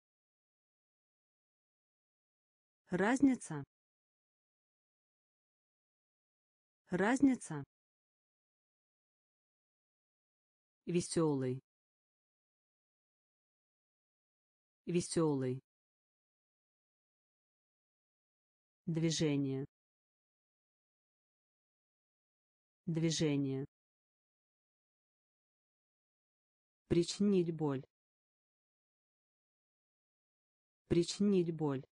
Разница. Разница. Веселый. Веселый. Движение. Движение. Причинить боль. Причинить боль.